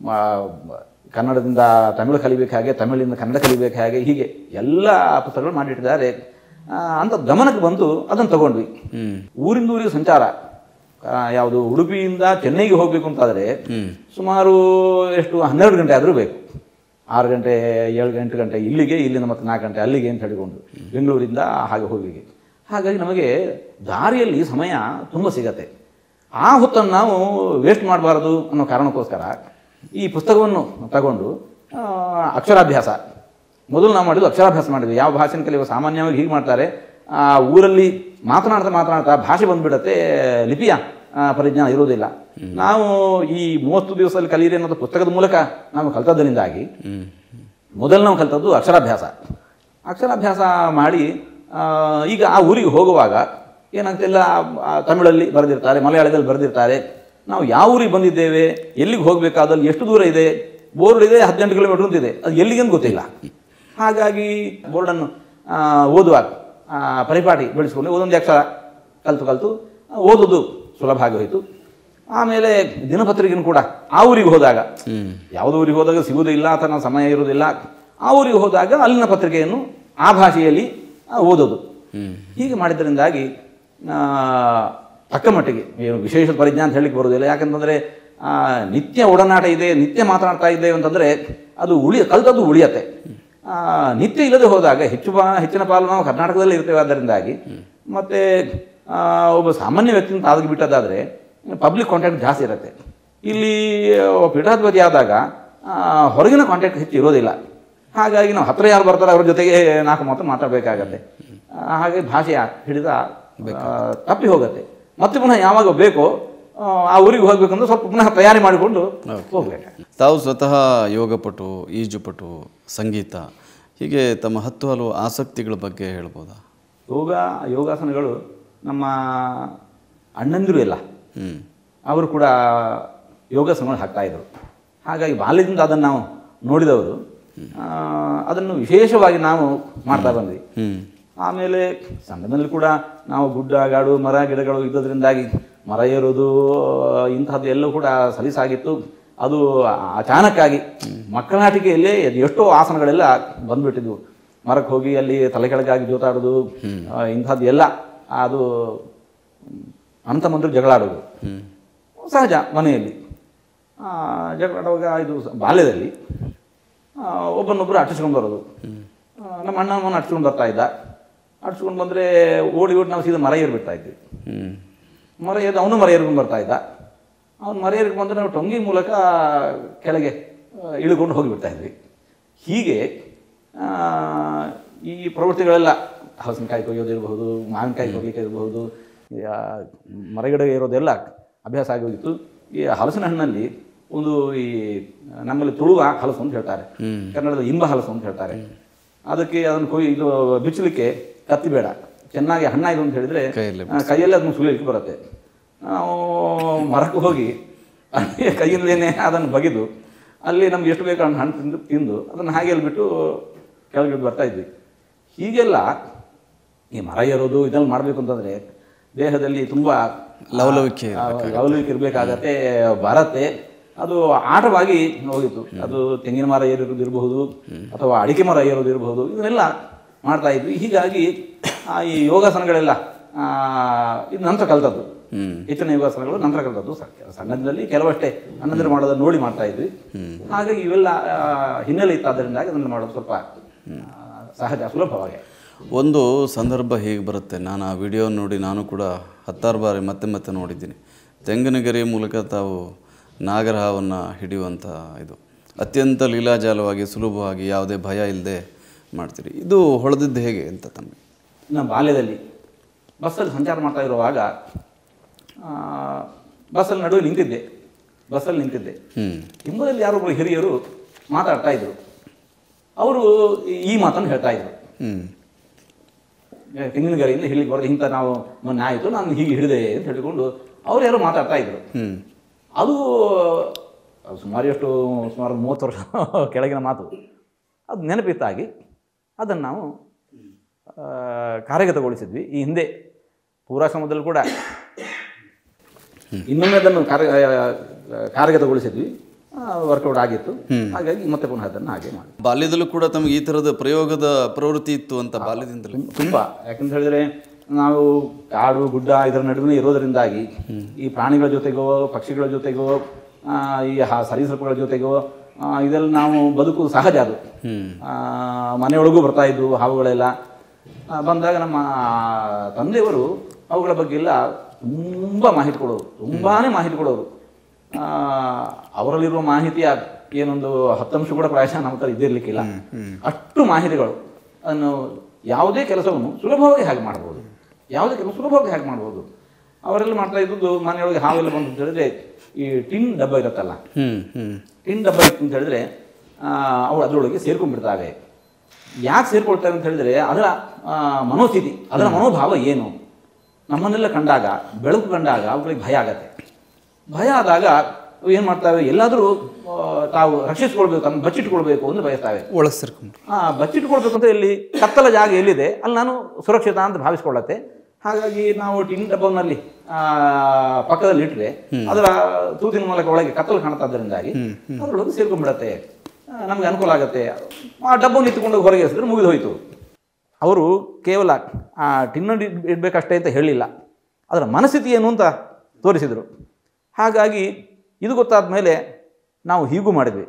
ಕನ್ನಡದಿಂದ ತಮಿಳು ಕಲಿಬೇಕು ಹಾಗೆ, ತಮಿಳಿಂದ ಕನ್ನಡ ಕಲಿಬೇಕು ಹಾಗೆ, ಹೀಗೆ ಎಲ್ಲ ಪುಸ್ತಕಗಳು ಮಾಡಿಟ್ಟಿದ್ದಾರೆ ಅಂತ ಗಮನಕ್ಕೆ ಬಂತು. ಅದನ್ನು ತಗೊಂಡ್ವಿ. ಊರಿಂದ ಊರಿಗೆ ಸಂಚಾರ, ಯಾವುದು ಉಡುಪಿಯಿಂದ ಚೆನ್ನೈಗೆ ಹೋಗಬೇಕು ಅಂತಾದರೆ ಸುಮಾರು ಎಷ್ಟು 12 ಗಂಟೆ ಆದರೂ ಬೇಕು. 6 ಗಂಟೆ 7 ಗಂಟೆ ಇಲ್ಲಿಗೆ, ಇಲ್ಲಿಂದ ಮತ್ತೆ 4 ಗಂಟೆ ಅಲ್ಲಿಗೆ ಅಂತ ಹೇಳಿಕೊಂಡು ಬೆಂಗಳೂರಿಂದ ಹಾಗೆ ಹೋಗಿಗೆ. ಹಾಗಾಗಿ ನಮಗೆ ದಾರಿಯಲ್ಲಿ ಸಮಯ ತುಂಬ ಸಿಗತ್ತೆ. ಆ ಹೊತ್ತನ್ನು ನಾವು ವೇಸ್ಟ್ ಮಾಡಬಾರದು ಅನ್ನೋ ಕಾರಣಕ್ಕೋಸ್ಕರ ಈ ಪುಸ್ತಕವನ್ನು ತಗೊಂಡು ಅಕ್ಷರಾಭ್ಯಾಸ, ಮೊದಲು ನಾವು ಮಾಡಿದ್ದು ಅಕ್ಷರಾಭ್ಯಾಸ ಮಾಡಿದ್ವಿ. ಯಾವ ಭಾಷೆನ ಕಲಿಯುವ ಸಾಮಾನ್ಯವಾಗಿ ಹೀಗೆ ಮಾಡ್ತಾರೆ, ಆ ಊರಲ್ಲಿ ಮಾತನಾಡ್ತಾ ಭಾಷೆ ಬಂದುಬಿಡತ್ತೆ, ಲಿಪಿಯ ಪರಿಜ್ಞಾನ ಇರುವುದಿಲ್ಲ. ನಾವು ಈ 30 ದಿವಸದಲ್ಲಿ ಕಲಿಯಿರಿ ಅನ್ನೋದು ಪುಸ್ತಕದ ಮೂಲಕ ನಾವು ಕಲಿತದ್ದರಿಂದಾಗಿ ಮೊದಲು ನಾವು ಕಲಿತದ್ದು ಅಕ್ಷರಾಭ್ಯಾಸ ಮಾಡಿ ಈಗ ಆ ಊರಿಗೆ ಹೋಗುವಾಗ ಏನಾಗ್ತಿಲ್ಲ, ತಮಿಳಲ್ಲಿ ಬರೆದಿರ್ತಾರೆ, ಮಲಯಾಳದಲ್ಲಿ ಬರೆದಿರ್ತಾರೆ. ನಾವು ಯಾವ ಊರಿಗೆ ಬಂದಿದ್ದೇವೆ, ಎಲ್ಲಿಗೆ ಹೋಗಬೇಕಾದಲ್ಲಿ ಎಷ್ಟು ದೂರ ಇದೆ, ಬೋರ್ಡ್ ಇದೆ 18 ಕಿಲೋಮೀಟರ್ ಅಂತಿದೆ, ಅದು ಎಲ್ಲಿಗೇನು ಗೊತ್ತಿಲ್ಲ. ಹಾಗಾಗಿ ಬೋರ್ಡನ್ನು ಓದುವಾಗ ಪರಿಪಾಟಿ ಬೆಳೆಸ್ಕೊಂಡು ಒಂದೊಂದು ಅಕ್ಷರ ಕಲಿತು ಓದೋದು ಸುಲಭ ಆಗಿ ಹೋಯಿತು. ಆಮೇಲೆ ದಿನಪತ್ರಿಕೆನೂ ಕೂಡ ಆ ಊರಿಗೆ ಹೋದಾಗ, ಯಾವುದೋ ಊರಿಗೆ ಹೋದಾಗ ಸಿಗುವುದಿಲ್ಲ ಅಥವಾ ಸಮಯ ಇರುವುದಿಲ್ಲ, ಆ ಊರಿಗೆ ಹೋದಾಗ ಅಲ್ಲಿನ ಪತ್ರಿಕೆಯನ್ನು ಆ ಭಾಷೆಯಲ್ಲಿ ಓದೋದು. ಹೀಗೆ ಮಾಡಿದ್ದರಿಂದಾಗಿ ತಕ್ಕ ಮಟ್ಟಿಗೆ ಏನು ವಿಶೇಷ ಪರಿಜ್ಞಾನ ಅಂತ ಹೇಳಲಿಕ್ಕೆ ಬರೋದಿಲ್ಲ. ಯಾಕಂತಂದರೆ ನಿತ್ಯ ಒಡನಾಟ ಇದೆ, ನಿತ್ಯ ಮಾತನಾಡ್ತಾ ಇದ್ದೇವೆ ಅಂತಂದರೆ ಅದು ಕಲಿತದ್ದು ಉಳಿಯತ್ತೆ. ನಿತ್ಯ ಇಲ್ಲದೆ ಹೋದಾಗ ಹೆಚ್ಚಿನ ಪಾಲು ನಾವು ಕರ್ನಾಟಕದಲ್ಲಿ ಇರ್ತೇವೆ. ಆದ್ದರಿಂದಾಗಿ ಮತ್ತು ಒಬ್ಬ ಸಾಮಾನ್ಯ ವ್ಯಕ್ತಿ ಅಂತ ಆಗಿ ಬಿಟ್ಟದಾದರೆ ಪಬ್ಲಿಕ್ ಕಾಂಟ್ಯಾಕ್ಟ್ ಜಾಸ್ತಿ ಇರುತ್ತೆ. ಇಲ್ಲಿ ಪೀಠಾಧಿಪತಿ ಆದಾಗ ಹೊರಗಿನ ಕಾಂಟ್ಯಾಕ್ಟ್ ಹೆಚ್ಚು ಇರೋದಿಲ್ಲ. ಹಾಗಾಗಿ ನಾವು ಹತ್ತಿರ ಯಾರು ಬರ್ತಾರೆ ಅವ್ರ ಜೊತೆಗೆ 4 ಮಾತು ಮಾತಾಡಬೇಕಾಗತ್ತೆ. ಹಾಗೆ ಭಾಷೆಯ ಹಿಡಿತ ತಪ್ಪಿ ಹೋಗುತ್ತೆ. ಮತ್ತೆ ಪುನಃ ಯಾವಾಗ ಬೇಕೋ ಆ ಊರಿಗೆ ಹೋಗ್ಬೇಕಂದ್ರೆ ಸ್ವಲ್ಪ ಪುನಃ ತಯಾರಿ ಮಾಡಿಕೊಂಡು ಹೋಗ್ಬೇಕು.
ತಾವು ಸ್ವತಃ ಯೋಗಪಟು, ಈಜುಪಟು, ಸಂಗೀತ, ಹೀಗೆ ತಮ್ಮ 10 ಹಲವು ಆಸಕ್ತಿಗಳ ಬಗ್ಗೆ ಹೇಳ್ಬೋದಾ?
ಯೋಗಾಸನಗಳು ನಮ್ಮ ಅಣ್ಣಂದಿರು ಎಲ್ಲ ಅವರು ಕೂಡ ಯೋಗಾಸನಗಳು ಹಾಕ್ತಾಯಿದ್ರು. ಹಾಗಾಗಿ ಬಾಲ್ಯದಿಂದ ಅದನ್ನು ನಾವು ನೋಡಿದವರು, ಅದನ್ನು ವಿಶೇಷವಾಗಿ ನಾವು ಮಾಡ್ತಾ ಬಂದ್ವಿ. ಆಮೇಲೆ ಸಣ್ಣದಲ್ಲಿ ಕೂಡ ನಾವು ಗುಡ್ಡ ಗಾಡು ಮರ ಗಿಡಗಳು ಇದ್ದದ್ರಿಂದಾಗಿ ಮರ ಏರೋದು ಇಂಥದ್ದು ಎಲ್ಲವೂ ಕೂಡ ಸಲೀಸಾಗಿತ್ತು. ಅದು ಅಚಾನಕ್ಕಾಗಿ ಮಕ್ಕಳಾಟಿಕೆಯಲ್ಲೇ ಎಷ್ಟೋ ಆಸನಗಳೆಲ್ಲ ಬಂದುಬಿಟ್ಟಿದ್ವು. ಮರಕ್ಕೆ ಹೋಗಿ ಅಲ್ಲಿ ತಲೆ ಕೆಳಗಾಗಿ ಜೋತಾಡೋದು, ಇಂಥದ್ದು ಎಲ್ಲ ಅದು ಅಂತ ಮಂದ್ರು ಜಗಳಾಡೋದು ಸಹಜ. ಮನೆಯಲ್ಲಿ ಜಗಳಾಡುವಾಗ ಇದು ಬಾಲ್ಯದಲ್ಲಿ ಒಬ್ಬನೊಬ್ಬರು ಅಟ್ಟಿಸ್ಕೊಂಡು ಬರೋದು. ನಮ್ಮ ಅಣ್ಣನ ಅಟ್ಸ್ಕೊಂಡು ಬರ್ತಾ ಇದ್ದ. ಅಟ್ಸ್ಕೊಂಡು ಬಂದರೆ ಓಡಿ ನಾವು ಸೀದಾ ಮರ ಏರ್ಬಿಡ್ತಾ ಇದ್ವಿ. ಮರ ಏರಿ ಅವನು ಮರ ಏರ್ಕೊಂಡು ಬರ್ತಾ ಇದ್ದ. ಅವನು ಮರ ಏರ್ಕೊಂಡು ಬಂದರೆ ನಾವು ಟೊಂಗಿ ಮೂಲಕ ಕೆಳಗೆ ಇಳ್ಕೊಂಡು ಹೋಗಿಬಿಡ್ತಾ ಇದ್ವಿ. ಹೀಗೆ ಈ ಪ್ರವೃತ್ತಿಗಳೆಲ್ಲ ಹಲಸಿನಕಾಯಿ ಕೊಯ್ಯೋದಿರಬಹುದು, ಮಾವಿನಕಾಯಿ ಕೊಯ್ಲಿಕ್ಕೆ ಇರಬಹುದು, ಮರಗಿಡ ಇರೋದೆಲ್ಲ ಅಭ್ಯಾಸ ಆಗಿ ಹೋಗಿತ್ತು. ಈ ಹಲಸಿನ ಹಣ್ಣಲ್ಲಿ ಒಂದು ಈ ನಮ್ಮಲ್ಲಿ ತುಳುವ ಹಲಸು ಅಂತ ಹೇಳ್ತಾರೆ, ಕನ್ನಡದ ಇಂಬ ಹಲಸು ಅಂತ ಹೇಳ್ತಾರೆ. ಅದಕ್ಕೆ ಅದನ್ನು ಇದು ಬಿಚ್ಚಲಿಕ್ಕೆ ಕತ್ತಿ ಬೇಡ, ಚೆನ್ನಾಗಿ ಹಣ್ಣಾಯಿತು ಅಂತ ಹೇಳಿದರೆ ಕೈಯಲ್ಲಿ ಅದನ್ನು ಸುಲಿಯಲಿಕ್ಕೆ ಬರುತ್ತೆ. ನಾವು ಮರಕ್ಕೆ ಹೋಗಿ ಕೈಯಲ್ಲೇನೆ ಅದನ್ನು ಬಗೆದು ಅಲ್ಲಿ ನಮ್ಗೆ ಎಷ್ಟು ಬೇಕು ಹಣ್ಣು ತಿಂದು ಅದನ್ನು ಹಾಗೆ ಬಿಟ್ಟು ಕೆಳಗೆ ಬರ್ತಾ ಇದ್ವಿ. ಹೀಗೆಲ್ಲ ಈ ಮರ ಏರೋದು ಇದನ್ನು ಮಾಡಬೇಕು ಅಂತಂದರೆ ದೇಹದಲ್ಲಿ ತುಂಬ ಲವಲವಿಕೆ ಇರಬೇಕಾಗತ್ತೆ, ಬರತ್ತೆ. ಅದು ಆಟವಾಗಿ ಹೋಗಿತ್ತು. ಅದು ತೆಂಗಿನ ಮರ ಏರೋದಿರಬಹುದು ಅಥವಾ ಅಡಿಕೆ ಮರ ಏರೋದಿರಬಹುದು, ಇದನ್ನೆಲ್ಲ ಮಾಡ್ತಾ ಇದ್ವಿ. ಹೀಗಾಗಿ ಈ ಯೋಗಾಸನಗಳೆಲ್ಲ ಇದು ನಂತರ ಕಲಿತದ್ದು. ಹೆಚ್ಚಿನ ಯೋಗಾಸನಗಳು ನಂತರ ಕಲಿತದ್ದು. ಸಣ್ಣದಲ್ಲಿ ಕೆಲವಷ್ಟೇ ಅಣ್ಣಂದಿರು ಮಾಡೋದನ್ನು ನೋಡಿ ಮಾಡ್ತಾ ಇದ್ವಿ. ಹಾಗಾಗಿ ಇವೆಲ್ಲ ಹಿನ್ನೆಲೆ ಇತ್ತಾದ್ದರಿಂದಾಗಿ ಅದನ್ನು ಮಾಡೋದು ಸ್ವಲ್ಪ ಸಹಜ, ಸುಲಭವಾಗಿ.
ಒಂದು ಸಂದರ್ಭ ಹೇಗೆ ಬರುತ್ತೆ, ನಾನು ಆ ವಿಡಿಯೋ ನೋಡಿ ನಾನು ಕೂಡ 10 ಬಾರಿ ಮತ್ತೆ ನೋಡಿದ್ದೀನಿ. ತೆಂಗಿನ ಗರಿಯ ಮೂಲಕ ತಾವು ನಾಗರಹಾವನ್ನು ಹಿಡಿಯುವಂಥ ಇದು ಅತ್ಯಂತ ಲೀಲಾಜಾಲವಾಗಿ ಸುಲಭವಾಗಿ ಯಾವುದೇ ಭಯ ಇಲ್ಲದೆ ಮಾಡ್ತೀರಿ. ಇದು ಹೊಳೆದಿದ್ದು ಹೇಗೆ ಅಂತ ತಮಗೆ?
ನಮ್ಮ ಬಾಲ್ಯದಲ್ಲಿ ಬಸ್ಸಲ್ಲಿ ಸಂಚಾರ ಮಾಡ್ತಾ ಇರುವಾಗ ಬಸ್ಸಲ್ಲಿ ನಡುವೆ ನಿಂತಿದ್ದೆ. ಹಿಂಬದಲ್ಲಿ ಯಾರೊಬ್ಬರು ಹಿರಿಯರು ಮಾತಾಡ್ತಾ ಇದ್ರು. ಅವರು ಈ ಮಾತನ್ನು ಹೇಳ್ತಾ ಇದ್ರು, ತೆಂಗಿನ ಗರಿಯಿಂದ ಹಿಡಿಲಿಕ್ಕೆ ಬರೋದು ಇಂಥ ನಾವು ಮೊನ್ನೆ ಆಯಿತು, ನಾನು ಹೀಗೆ ಹಿಡಿದೆ ಅಂತ ಹೇಳಿಕೊಂಡು ಅವ್ರು ಯಾರು ಮಾತಾಡ್ತಾ ಇದ್ರು. ಅದು ಸುಮಾರು 30 ವರ್ಷ ಕೆಳಗಿನ ಮಾತು. ಅದು ನೆನಪಿತ್ತಾಗಿ ಅದನ್ನು ನಾವು ಕಾರ್ಯಗತಗೊಳಿಸಿದ್ವಿ. ಈ ಹಿಂದೆ ಪೂರ್ವಾಶ್ರಮದಲ್ಲಿ ಕೂಡ ಇನ್ನೊಮ್ಮೆ ಅದನ್ನು ಕಾರ್ಯಗತಗೊಳಿಸಿದ್ವಿ. ವರ್ಕೌಟ್ ಆಗಿತ್ತು. ಹಾಗಾಗಿ ಮತ್ತೆ ಪುನಃ ಅದನ್ನು ಹಾಗೆ ಮಾಡಿ.
ಬಾಲ್ಯದಲ್ಲೂ ಕೂಡ ತಮಗೆ ಈ ಥರದ ಪ್ರಯೋಗದ ಪ್ರವೃತ್ತಿ ಇತ್ತು ಅಂತ ಬಾಲ್ಯದಿಂದಲೂ?
ತುಂಬ. ಯಾಕಂತ ಹೇಳಿದರೆ ನಾವು ಕಾಡು ಗುಡ್ಡ ಇದರ ನಡುವೆ ಇರೋದರಿಂದಾಗಿ ಈ ಪ್ರಾಣಿಗಳ ಜೊತೆಗೋ ಪಕ್ಷಿಗಳ ಜೊತೆಗೋ ಈ ಸರೀಸೃಪಗಳ ಜೊತೆಗೋ ಇದೆಲ್ಲ ನಾವು ಬದುಕುವುದು ಸಹಜ. ಅದು ಮನೆಯೊಳಗೂ ಬರ್ತಾ ಇದ್ವು ಹಾವುಗಳೆಲ್ಲ. ಬಂದಾಗ ನಮ್ಮ ತಂದೆಯವರು ಅವುಗಳ ಬಗ್ಗೆ ಎಲ್ಲ ತುಂಬ ಮಾಹಿತಿ ಕೊಡೋರು, ತುಂಬಾ ಮಾಹಿತಿ ಕೊಡೋರು. ಅವರಲ್ಲಿರುವ ಮಾಹಿತಿಯ ಏನೊಂದು 10 ಅಂಶ ಕೂಡ ಪ್ರಾಯಶಃ ನಮ್ಮ ಹತ್ರ ಇದ್ದಿರಲಿಕ್ಕಿಲ್ಲ. ಅಷ್ಟು ಮಾಹಿತಿಗಳು. ಅದನ್ನು ಯಾವುದೇ ಕೆಲಸವನ್ನು ಸುಲಭವಾಗಿ ಹೇಗೆ ಮಾಡ್ಬೋದು, ಅವರೆಲ್ಲ ಮಾಡ್ತಾ ಇದ್ದದ್ದು ಮನೆಯೊಳಗೆ ಹಾವೆಲ್ಲ ಬಂದು ಅಂತ ಹೇಳಿದ್ರೆ ಈ ಟಿನ್ ಡಬ್ಬ ಇರುತ್ತಲ್ಲ, ಟಿನ್ ಡಬ್ಬ ಇತ್ತು ಅಂತ ಹೇಳಿದ್ರೆ ಅವಳು ಅದರೊಳಗೆ ಸೇರ್ಕೊಂಡ್ಬಿಡ್ತಾವೆ. ಯಾಕೆ ಸೇರ್ಕೊಳ್ತವೆ ಅಂತ ಹೇಳಿದ್ರೆ ಅದರ ಮನೋಸ್ಥಿತಿ, ಅದರ ಮನೋಭಾವ ಏನು. ನಮ್ಮನ್ನೆಲ್ಲ ಕಂಡಾಗ, ಬೆಳಕು ಕಂಡಾಗ ಅವುಗಳಿಗೆ ಭಯ ಆಗತ್ತೆ. ಭಯ ಆದಾಗ ಏನು ಮಾಡ್ತಾವೆ, ಎಲ್ಲಾದರೂ ತಾವು ರಕ್ಷಿಸ್ಕೊಳ್ಬೇಕು, ತಮ್ಮ ಬಚ್ಚಿಟ್ಕೊಳ್ಬೇಕು ಅಂತ ಬಯಸ್ತಾವೆ.
ಒಳಗೆ ಸೇರ್ಕೊಂಡು
ಬಚ್ಚಿಟ್ಕೊಳ್ಬೇಕು ಅಂತ ಇಲ್ಲಿ ಕತ್ತಲ ಜಾಗ ಎಲ್ಲಿದೆ ಅಲ್ಲಿ ನಾನು ಸುರಕ್ಷಿತ ಅಂತ ಭಾವಿಸ್ಕೊಳ್ಳತ್ತೆ. ಹಾಗಾಗಿ ನಾವು ಟಿನ್ ಡಬ್ಬನಲ್ಲಿ ಪಕ್ಕದಲ್ಲಿ ಇಟ್ಟರೆ ಅದರ ತೂತಿನ ಮೂಲಕ ಒಳಗೆ ಕತ್ತಲು ಕಾಣ್ತಾದ್ದರಿಂದಾಗಿ ಅದರೊಳಗೆ ಸೇರ್ಕೊಂಡ್ಬಿಡತ್ತೆ, ನಮಗೆ ಅನುಕೂಲ ಆಗುತ್ತೆ. ಆ ಡಬ್ಬನ್ನು ಇತ್ತುಕೊಂಡು ಹೊರಗೆ ಎಸೆದ್ರೆ ಮುಗಿದು ಹೋಯಿತು. ಅವರು ಕೇವಲ ಆ ಟಿನ್ನನ್ನು ಇಡಬೇಕಷ್ಟೇ ಅಂತ ಹೇಳಲಿಲ್ಲ, ಅದರ ಮನಸ್ಥಿತಿ ಏನು ಅಂತ ತೋರಿಸಿದರು. ಹಾಗಾಗಿ ಇದು ಗೊತ್ತಾದ ಮೇಲೆ ನಾವು ಹೀಗೂ ಮಾಡಿದ್ವಿ.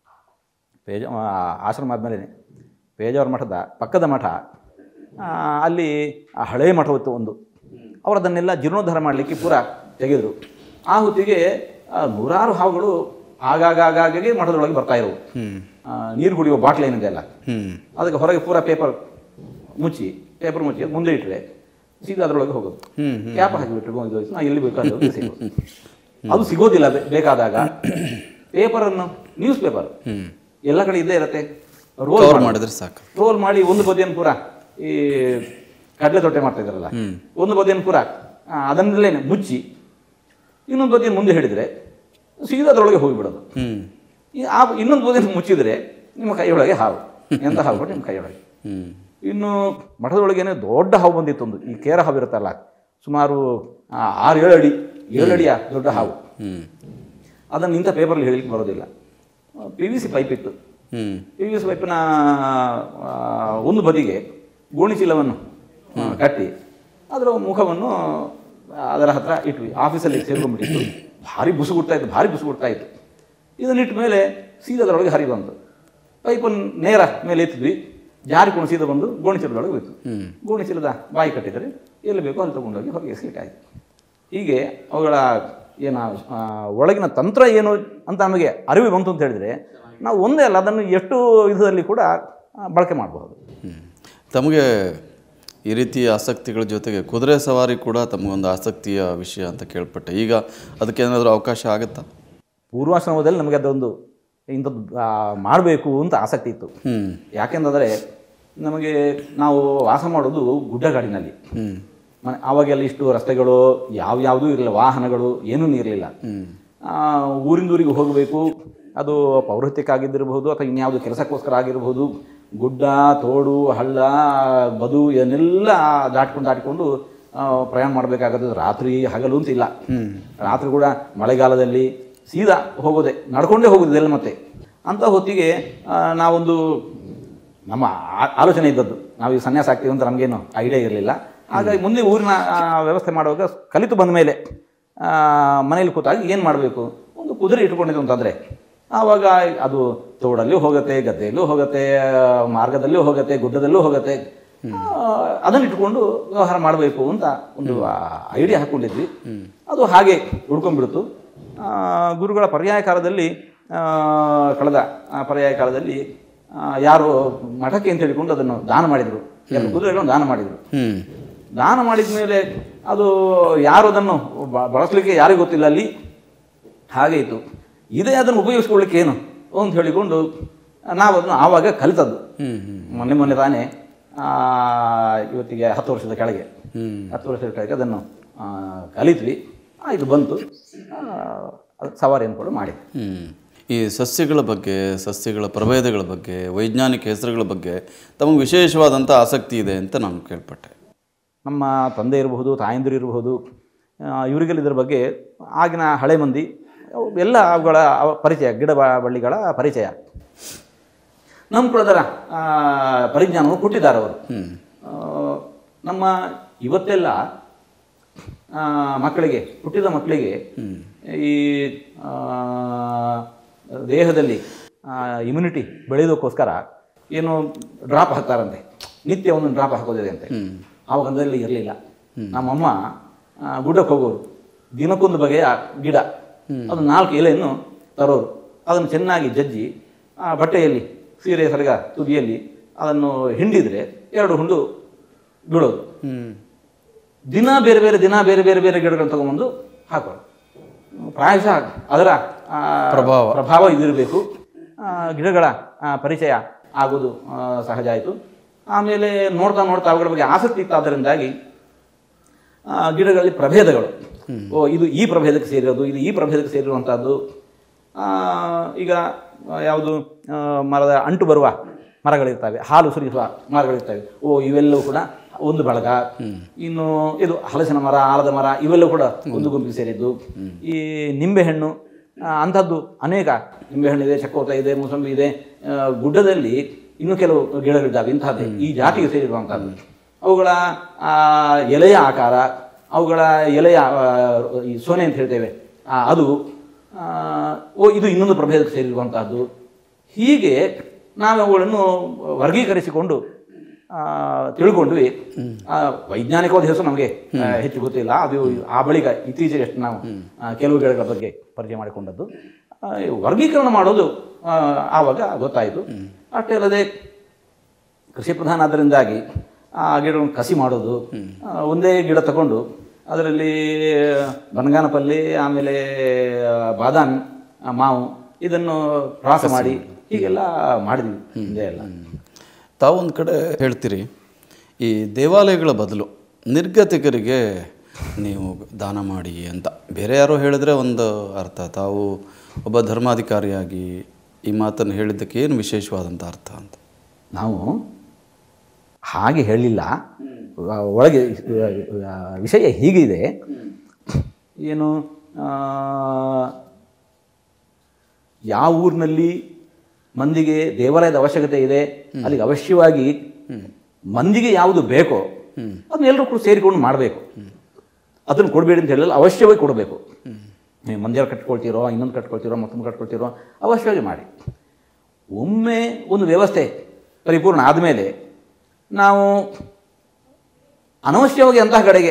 ಆಶ್ರಮ ಆದಮೇಲೆ ಪೇಜಾವರ ಮಠದ ಪಕ್ಕದ ಮಠ, ಅಲ್ಲಿ ಆ ಹಳೆಯ ಮಠವಿತ್ತು ಒಂದು. ಅವರು ಅದನ್ನೆಲ್ಲ ಜೀರ್ಣೋದ್ಧಾರ ಮಾಡಲಿಕ್ಕೆ ಪೂರ ತೆಗೆದರು. ಆ ಹೊತ್ತಿಗೆ 100 ಹಾವುಗಳು ಆಗಾಗೆ ಮಠದೊಳಗೆ ಬರ್ತಾ ಇರೋವು. ನೀರು ಕುಡಿಯುವ ಬಾಟ್ಲ್ ಏನಿದೆ ಅಲ್ಲ, ಅದಕ್ಕೆ ಹೊರಗೆ ಪೂರ ಪೇಪರ್ ಮುಚ್ಚಿ ಮುಂದೆ ಇಟ್ಟರೆ ಸೀದಾ ಅದರೊಳಗೆ ಹೋಗೋದು. ಕ್ಯಾಪ್ ಹಾಕಿಬಿಟ್ರೆ ನಾವು ಎಲ್ಲಿ ಬೇಕಾದ್ರೆ ಸಿಗೋದು. ಅದು ಸಿಗೋದಿಲ್ಲ ಬೇಕಾದಾಗ ಪೇಪರನ್ನು, ನ್ಯೂಸ್ ಪೇಪರ್ ಎಲ್ಲ ಕಡೆ ಇದ್ದೇ ಇರುತ್ತೆ. ರೋಲ್ ಮಾಡಿದ್ರೆ ಸಾಕು. ರೋಲ್ ಮಾಡಿ ಒಂದು ಬದಿಯನ್ನು ಪೂರ ಈ ಕಡಲೆ ತೊಟ್ಟೆ ಮಾಡ್ತಾ ಇದ್ದಾರಲ್ಲ, ಒಂದು ಬದಿಯನ್ನು ಪೂರ ಅದನ್ನಲ್ಲೇ ಮುಚ್ಚಿ ಇನ್ನೊಂದು ಬದಿಯನ್ನು ಮುಂದೆ ಹಿಡಿದ್ರೆ ಸೀದಾ ಅದರೊಳಗೆ ಹೋಗಿಬಿಡೋದು. ಇನ್ನೊಂದು ಬದಿಯನ್ನು ಮುಚ್ಚಿದ್ರೆ ನಿಮ್ಮ ಕೈಯೊಳಗೆ ಹಾವು, ಎಂಥ ಹಾವು ಕೊಟ್ಟು ನಿಮ್ಮ ಕೈಯೊಳಗೆ. ಇನ್ನು ಮಠದೊಳಗೇನೆ ದೊಡ್ಡ ಹಾವು ಬಂದಿತ್ತು ಒಂದು, ಈ ಕೇರ ಹಾವು ಇರುತ್ತಲ್ಲ, ಸುಮಾರು 6-7 ಅಡಿಯ ದೊಡ್ಡ ಹಾವು. ಅದನ್ನು ಇಂಥ ಪೇಪರಲ್ಲಿ ಹೇಳಲಿಕ್ಕೆ ಬರೋದಿಲ್ಲ. PVC ಪೈಪ್ ಇತ್ತು. PVC ಪೈಪಿನ ಒಂದು ಬದಿಗೆ ಗೋಣಿಚೀಲವನ್ನು ಕಟ್ಟಿ ಅದರ ಮುಖವನ್ನು ಅದರ ಹತ್ರ ಇಟ್ವಿ. ಆಫೀಸಲ್ಲಿ ಸೇರ್ಕೊಂಡ್ಬಿಟ್ಟಿತ್ತು. ಭಾರಿ ಬುಸುಗುಡ್ತಾ ಇತ್ತು. ಇದನ್ನಿಟ್ಟ ಮೇಲೆ ಸೀದಾ ಅದರೊಳಗೆ ಹರಿ ಬಂತು. ಪೈಪನ್ನು ನೇರ ಮೇಲೆ ಎತ್ತಿದ್ವಿ, ಜಾರಿಕೊಂಡು ಸೀದಾ ಬಂದು ಗೋಣಿಚೀಲದೊಳಗೆ ಹೋಯ್ತು. ಗೋಣಿಚೀಲದ ಬಾಯಿ ಕಟ್ಟಿದರೆ ಎಲ್ಲಿ ಬೇಕೋ ಅಲ್ಲಿ ತೊಗೊಂಡೋಗಿ ಹೊರಗೆ ಎಸಲಿಕ್ಕಾಯಿತು. ಹೀಗೆ ಅವುಗಳ ಒಳಗಿನ ತಂತ್ರ ಏನು ಅಂತ ನಮಗೆ ಅರಿವು ಬಂತು ಅಂತ ಹೇಳಿದರೆ ನಾವು ಒಂದೇ ಅಲ್ಲ, ಅದನ್ನು ಎಷ್ಟು ವಿಧದಲ್ಲಿ ಕೂಡ ಬಳಕೆ ಮಾಡಬಹುದು.
ತಮಗೆ ಈ ರೀತಿಯ ಆಸಕ್ತಿಗಳ ಜೊತೆಗೆ ಕುದುರೆ ಸವಾರಿ ಕೂಡ ತಮಗೊಂದು ಆಸಕ್ತಿಯ ವಿಷಯ ಅಂತ ಕೇಳ್ಪಟ್ಟೆ. ಈಗ ಅದಕ್ಕೆ ಏನಾದರೂ ಅವಕಾಶ ಆಗುತ್ತಾ?
ಪೂರ್ವಾಶ್ರಮದಲ್ಲಿ ನಮಗೆ ಅದೊಂದು ಇಂಥದ್ದು ಮಾಡಬೇಕು ಅಂತ ಆಸಕ್ತಿ ಇತ್ತು. ಯಾಕೆಂದರೆ ನಮಗೆ ನಾವು ವಾಸ ಮಾಡೋದು ಗುಡ್ಡಗಾಡಿನಲ್ಲಿ. ಆವಾಗೆಲ್ಲ ಇಷ್ಟು ರಸ್ತೆಗಳು ಯಾವ್ಯಾವುದೂ ಇರಲಿಲ್ಲ, ವಾಹನಗಳು ಏನೂ ಇರಲಿಲ್ಲ. ಊರಿಂದೂರಿಗೆ ಹೋಗಬೇಕು, ಅದು ಪೌರಹಿತ್ಯಕ್ಕಾಗಿದ್ದಿರಬಹುದು ಅಥವಾ ಇನ್ಯಾವುದು ಕೆಲಸಕ್ಕೋಸ್ಕರ ಆಗಿರಬಹುದು. ಗುಡ್ಡ, ತೋಡು, ಹಳ್ಳ, ಬದು ಇದನ್ನೆಲ್ಲ ದಾಟ್ಕೊಂಡು ಪ್ರಯಾಣ ಮಾಡಬೇಕಾಗತ್ತೆ. ರಾತ್ರಿ ಹಗಲು ಅಂತ ಇಲ್ಲ. ರಾತ್ರಿ ಕೂಡ ಮಳೆಗಾಲದಲ್ಲಿ ಸೀದಾ ಹೋಗೋದೆ, ನಡ್ಕೊಂಡೇ ಹೋಗೋದಿಲ್ಲ. ಮತ್ತೆ ಅಂಥ ಹೊತ್ತಿಗೆ ನಾವೊಂದು ನಮ್ಮ ಆಲೋಚನೆ ಇದ್ದದ್ದು, ನಾವು ಈಗ ಸನ್ಯಾಸ ಆಗ್ತೀವಿ ಅಂತ ನಮಗೇನು ಐಡಿಯಾ ಇರಲಿಲ್ಲ. ಹಾಗಾಗಿ ಮುಂದೆ ಊರಿನ ವ್ಯವಸ್ಥೆ ಮಾಡುವಾಗ ಕಲಿತು ಬಂದ ಮೇಲೆ ಮನೇಲಿ ಕೂತಾಗ ಏನು ಮಾಡಬೇಕು, ಒಂದು ಕುದುರೆ ಇಟ್ಕೊಂಡಿದ್ದು ಅಂತಂದರೆ ಆವಾಗ ಅದು ತೋಡಲ್ಲೂ ಹೋಗುತ್ತೆ, ಗದ್ದೆಯಲ್ಲೂ ಹೋಗುತ್ತೆ, ಮಾರ್ಗದಲ್ಲೂ ಹೋಗುತ್ತೆ, ಗುಡ್ಡದಲ್ಲೂ ಹೋಗುತ್ತೆ. ಅದನ್ನಿಟ್ಟುಕೊಂಡು ವ್ಯವಹಾರ ಮಾಡಬೇಕು ಅಂತ ಒಂದು ಐಡಿಯಾ ಹಾಕ್ಕೊಂಡಿದ್ವಿ. ಅದು ಹಾಗೆ ಉಳ್ಕೊಂಡ್ಬಿಡ್ತು. ಗುರುಗಳ ಪರ್ಯಾಯ ಕಾಲದಲ್ಲಿ ಕಳೆದ ಪರ್ಯಾಯ ಕಾಲದಲ್ಲಿ ಯಾರು ಮಠಕ್ಕೆ ಅಂತ ಹೇಳಿಕೊಂಡು ಅದನ್ನು ದಾನ ಮಾಡಿದರು, ಎರಡು ಕುದುರೆಗಳನ್ನು ದಾನ ಮಾಡಿದರು. ದಾನ ಮಾಡಿದ ಮೇಲೆ ಅದು ಯಾರು ಅದನ್ನು ಬಳಸಲಿಕ್ಕೆ ಯಾರಿಗೂ ಗೊತ್ತಿಲ್ಲ ಅಲ್ಲಿ, ಹಾಗೆ ಇತ್ತು. ಇದೇ ಅದನ್ನು ಉಪಯೋಗಿಸ್ಕೊಳ್ಳಿಕ್ಕೆ ಏನು ಅಂತ ಹೇಳಿಕೊಂಡು ನಾವು ಅದನ್ನು ಆವಾಗ ಕಲಿತದ್ದು. ಮೊನ್ನೆ ತಾನೇ ಇವತ್ತಿಗೆ 10 ವರ್ಷದ ಕೆಳಗೆ 10 ವರ್ಷದ ಕೆಳಗೆ ಅದನ್ನು ಕಲಿತ್ವಿ. ಇದು ಬಂತು, ಸವಾರಿಯನ್ನು ಕೂಡ ಮಾಡಿ.
ಈ ಸಸ್ಯಗಳ ಬಗ್ಗೆ, ಸಸ್ಯಗಳ ಪ್ರಭೇದಗಳ ಬಗ್ಗೆ, ವೈಜ್ಞಾನಿಕ ಹೆಸರುಗಳ ಬಗ್ಗೆ ತಮಗೆ ವಿಶೇಷವಾದಂಥ ಆಸಕ್ತಿ ಇದೆ ಅಂತ ನಾನು ಕೇಳ್ಪಟ್ಟೆ.
ನಮ್ಮ ತಂದೆ ಇರಬಹುದು, ತಾಯಂದಿರು ಇರಬಹುದು, ಇವರಿಗೆಲ್ಲ ಇದರ ಬಗ್ಗೆ ಆಗಿನ ಹಳೆ ಮಂದಿ ಎಲ್ಲ ಅವುಗಳ ಪರಿಚಯ, ಗಿಡ ಬಳ್ಳಿಗಳ ಪರಿಚಯ, ನಮ್ಮ ಕೂಡ ಅದರ ಪರಿಜ್ಞಾನವನ್ನು ಕೊಟ್ಟಿದ್ದಾರೆ ಅವರು. ನಮ್ಮ ಇವತ್ತೆಲ್ಲ ಮಕ್ಕಳಿಗೆ, ಹುಟ್ಟಿದ ಮಕ್ಕಳಿಗೆ ಈ ದೇಹದಲ್ಲಿ ಇಮ್ಯುನಿಟಿ ಬೆಳೆಯೋದಕ್ಕೋಸ್ಕರ ಏನು ಡ್ರಾಪ್ ಹಾಕ್ತಾರಂತೆ, ನಿತ್ಯ ಒಂದೊಂದು ಡ್ರಾಪ್ ಹಾಕೋದಿದೆ ಅಂತೆ. ಆವಾಗ ಅದರಲ್ಲಿ ಇರಲಿಲ್ಲ. ನಮ್ಮಮ್ಮ ಗುಡ್ಡಕ್ಕೆ ಹೋಗೋರು, ದಿನಕ್ಕೊಂದು ಬಗೆಯ ಗಿಡ, ಅದು 4 ಎಲೆಯನ್ನು ತರೋರು, ಅದನ್ನು ಚೆನ್ನಾಗಿ ಜಜ್ಜಿ ಬಟ್ಟೆಯಲ್ಲಿ ಸೀರೆ ಸಲಗ ತುದಿಯಲ್ಲಿ ಅದನ್ನು ಹಿಂಡಿದರೆ 2 ಹುಂಡು ಬೀಳೋದು. ದಿನ ಬೇರೆ ಬೇರೆ ಗಿಡಗಳನ್ನು ತಗೊಂಬಂದು ಹಾಕೋರು. ಪ್ರಾಯಶಃ ಅದರ ಪ್ರಭಾವ ಇದಿರಬೇಕು. ಗಿಡಗಳ ಪರಿಚಯ ಆಗೋದು ಸಹಜ ಆಯಿತು. ಆಮೇಲೆ ನೋಡ್ತಾ ಅವುಗಳ ಬಗ್ಗೆ ಆಸಕ್ತಿ ಇತ್ತಾದ್ದರಿಂದಾಗಿ ಗಿಡಗಳಲ್ಲಿ ಪ್ರಭೇದಗಳು, ಇದು ಈ ಪ್ರಭೇದಕ್ಕೆ ಸೇರಿರೋದು, ಇದು ಈ ಪ್ರಭೇದಕ್ಕೆ ಸೇರಿರುವಂಥದ್ದು. ಈಗ ಯಾವುದು ಮರದ ಅಂಟು ಬರುವ ಮರಗಳಿರ್ತವೆ, ಹಾಲು ಸುರಿಸುವ ಮರಗಳಿರ್ತವೆ, ಇವೆಲ್ಲವೂ ಕೂಡ ಒಂದು ಬಳಗ. ಇನ್ನು ಇದು ಹಲಸಿನ ಮರ, ಆಲದ ಮರ, ಇವೆಲ್ಲವೂ ಕೂಡ ಒಂದು ಗುಂಪಿಗೆ ಸೇರಿದ್ದು. ಈ ನಿಂಬೆಹಣ್ಣು ಅಂಥದ್ದು ಅನೇಕ, ನಿಂಬೆಹಣ್ಣಿದೆ, ಚಕ್ಕೋತ ಇದೆ, ಮೂಸಂಬಿ ಇದೆ. ಗುಡ್ಡದಲ್ಲಿ ಇನ್ನೂ ಕೆಲವು ಗಿಡಗಳಿದ್ದಾವೆ ಇಂಥದ್ದೇ ಈ ಜಾತಿಗೆ ಸೇರಿರುವಂಥದ್ದು. ಅವುಗಳ ಎಲೆಯ ಆಕಾರ, ಅವುಗಳ ಎಲೆಯ ಈ ಸೋನೆ ಅಂತ ಹೇಳ್ತೇವೆ ಅದು, ಇದು ಇನ್ನೊಂದು ಪ್ರಭೇದಕ್ಕೆ ಸೇರಿರುವಂತಹದ್ದು. ಹೀಗೆ ನಾವು ಅವುಗಳನ್ನು ವರ್ಗೀಕರಿಸಿಕೊಂಡು ತಿಳ್ಕೊಂಡ್ವಿ. ವೈಜ್ಞಾನಿಕವಾದ ಹೆಸರು ನಮಗೆ ಹೆಚ್ಚು ಗೊತ್ತಿಲ್ಲ. ಅದು ಆ ಬಳಿಕ ಇತ್ತೀಚೆಗೆ ನಾವು ಕೆಲವು ಗಿಡಗಳ ಬಗ್ಗೆ ಪರಿಚಯ ಮಾಡಿಕೊಂಡದ್ದು. ವರ್ಗೀಕರಣ ಮಾಡೋದು ಆವಾಗ ಗೊತ್ತಾಯಿತು. ಅಷ್ಟೇ ಅಲ್ಲದೆ ಕೃಷಿ ಪ್ರಧಾನ ಆದ್ದರಿಂದಾಗಿ ಆ ಗಿಡಗಳನ್ನು ಕಸಿ ಮಾಡೋದು, ಒಂದೇ ಗಿಡ ತಗೊಂಡು ಅದರಲ್ಲಿ ಬನಗಾನಪಲ್ಲಿ, ಆಮೇಲೆ ಬಾದಾಮಿ, ಮಾವು ಇದನ್ನು ಕ್ರಾಸ್ ಮಾಡಿ ಹೀಗೆಲ್ಲ ಮಾಡಿದ್ವಿ ಹಿಂದೆ ಎಲ್ಲ.
ತಾವೊಂದು ಕಡೆ ಹೇಳ್ತೀರಿ, ಈ ದೇವಾಲಯಗಳ ಬದಲು ನಿರ್ಗತಿಕರಿಗೆ ನೀವು ದಾನ ಮಾಡಿ ಅಂತ. ಬೇರೆ ಯಾರೋ ಹೇಳಿದ್ರೆ ಒಂದು ಅರ್ಥ, ತಾವು ಒಬ್ಬ ಧರ್ಮಾಧಿಕಾರಿಯಾಗಿ ಈ ಮಾತನ್ನು ಹೇಳಿದ್ದಕ್ಕೆ ಏನು ವಿಶೇಷವಾದಂಥ ಅರ್ಥ ಅಂತ?
ನಾವು ಹಾಗೆ ಹೇಳಲಿಲ್ಲ. ಒಳಗೆ ವಿಷಯ ಹೀಗಿದೆ, ಏನು ಯಾವ ಊರಿನಲ್ಲಿ ಮಂದಿಗೆ ದೇವಾಲಯದ ಅವಶ್ಯಕತೆ ಇದೆ ಅಲ್ಲಿಗೆ ಅವಶ್ಯವಾಗಿ ಮಂದಿಗೆ ಯಾವುದು ಬೇಕೋ ಅದನ್ನ ಎಲ್ಲರೂ ಕೂಡ ಸೇರಿಕೊಂಡು ಮಾಡಬೇಕು. ಅದನ್ನು ಕೊಡಬೇಡಿ ಅಂತ ಹೇಳಲ್ಲ, ಅವಶ್ಯವಾಗಿ ಕೊಡಬೇಕು. ನೀವು ಮಂದಿರ ಕಟ್ಕೊಳ್ತೀರೋ, ಇನ್ನೊಂದು ಕಟ್ಕೊಳ್ತೀರೋ, ಮತ್ತೊಂದು ಕಟ್ಕೊಳ್ತೀರೋ, ಅವಶ್ಯವಾಗಿ ಮಾಡಿ. ಒಮ್ಮೆ ಒಂದು ವ್ಯವಸ್ಥೆ ಪರಿಪೂರ್ಣ ಆದಮೇಲೆ ನಾವು ಅನವಶ್ಯವಾಗಿ ಅಂತಹ ಕಡೆಗೆ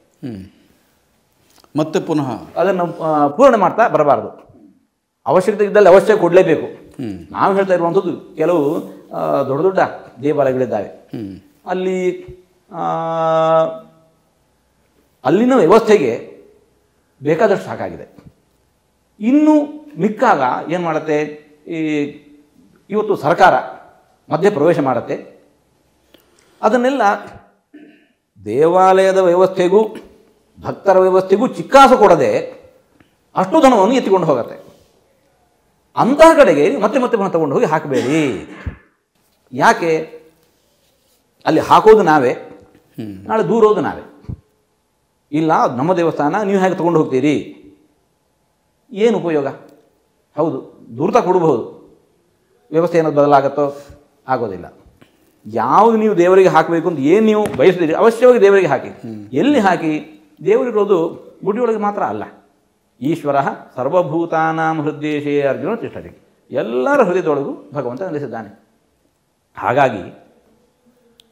ಮತ್ತೆ ಪುನಃ
ಅದನ್ನು ಪೂರ್ಣ ಮಾಡ್ತಾ ಬರಬಾರ್ದು. ಅವಶ್ಯಕತೆ ಇದ್ದಲ್ಲಿ ಅವಶ್ಯ ಕೊಡಲೇಬೇಕು. ನಾವು ಹೇಳ್ತಾ ಇರುವಂಥದ್ದು ಕೆಲವು ದೊಡ್ಡ ದೊಡ್ಡ ದೇವಾಲಯಗಳಿದ್ದಾವೆ, ಅಲ್ಲಿನ ವ್ಯವಸ್ಥೆಗೆ ಬೇಕಾದಷ್ಟು ಸಾಕಾಗಿದೆ. ಇನ್ನು ಮಿಕ್ಕಾಗ ಏನು ಮಾಡುತ್ತೆ, ಇವತ್ತು ಸರ್ಕಾರ ಮಧ್ಯೆ ಪ್ರವೇಶ ಮಾಡುತ್ತೆ. ಅದನ್ನೆಲ್ಲ ದೇವಾಲಯದ ವ್ಯವಸ್ಥೆಗೂ ಭಕ್ತರ ವ್ಯವಸ್ಥೆಗೂ ಚಿಕ್ಕಾಸು ಕೊಡದೆ ಅಷ್ಟು ಧನವನ್ನು ಎತ್ತಿಕೊಂಡು ಹೋಗುತ್ತೆ. ಅಂತಹ ಕಡೆಗೆ ಮತ್ತೆ ಮತ್ತೆ ತಗೊಂಡು ಹೋಗಿ ಹಾಕಬೇಡಿ. ಯಾಕೆ? ಅಲ್ಲಿ ಹಾಕೋದು ನಾವೇ, ನಾಳೆ ದೂರೋದು ನಾವೇ. ಇಲ್ಲ ನಮ್ಮ ದೇವಸ್ಥಾನ, ನೀವು ಹೇಗೆ ತೊಗೊಂಡು ಹೋಗ್ತೀರಿ, ಏನು ಉಪಯೋಗ? ಹೌದು, ದೂರತ ಕೊಡಬಹುದು, ವ್ಯವಸ್ಥೆ ಏನಾದ್ರು ಬದಲಾಗತ್ತೋ? ಆಗೋದಿಲ್ಲ. ಯಾವುದು ನೀವು ದೇವರಿಗೆ ಹಾಕಬೇಕು ಅಂತ ಏನು ನೀವು ಬಯಸ್ತೀರಿ ಅವಶ್ಯವಾಗಿ ದೇವರಿಗೆ ಹಾಕಿ. ಎಲ್ಲಿ ಹಾಕಿ? ದೇವರಿರೋದು ಗುಡಿಯೊಳಗೆ ಮಾತ್ರ ಅಲ್ಲ. ಈಶ್ವರ ಸರ್ವಭೂತಾನಾಂ ಹೃದಯೇಶೇ ಅರ್ಜುನ ತಿಷ್ಠತಿ. ಎಲ್ಲರ ಹೃದಯದೊಳಗೂ ಭಗವಂತ ನೆಲೆಸಿದ್ದಾನೆ. ಹಾಗಾಗಿ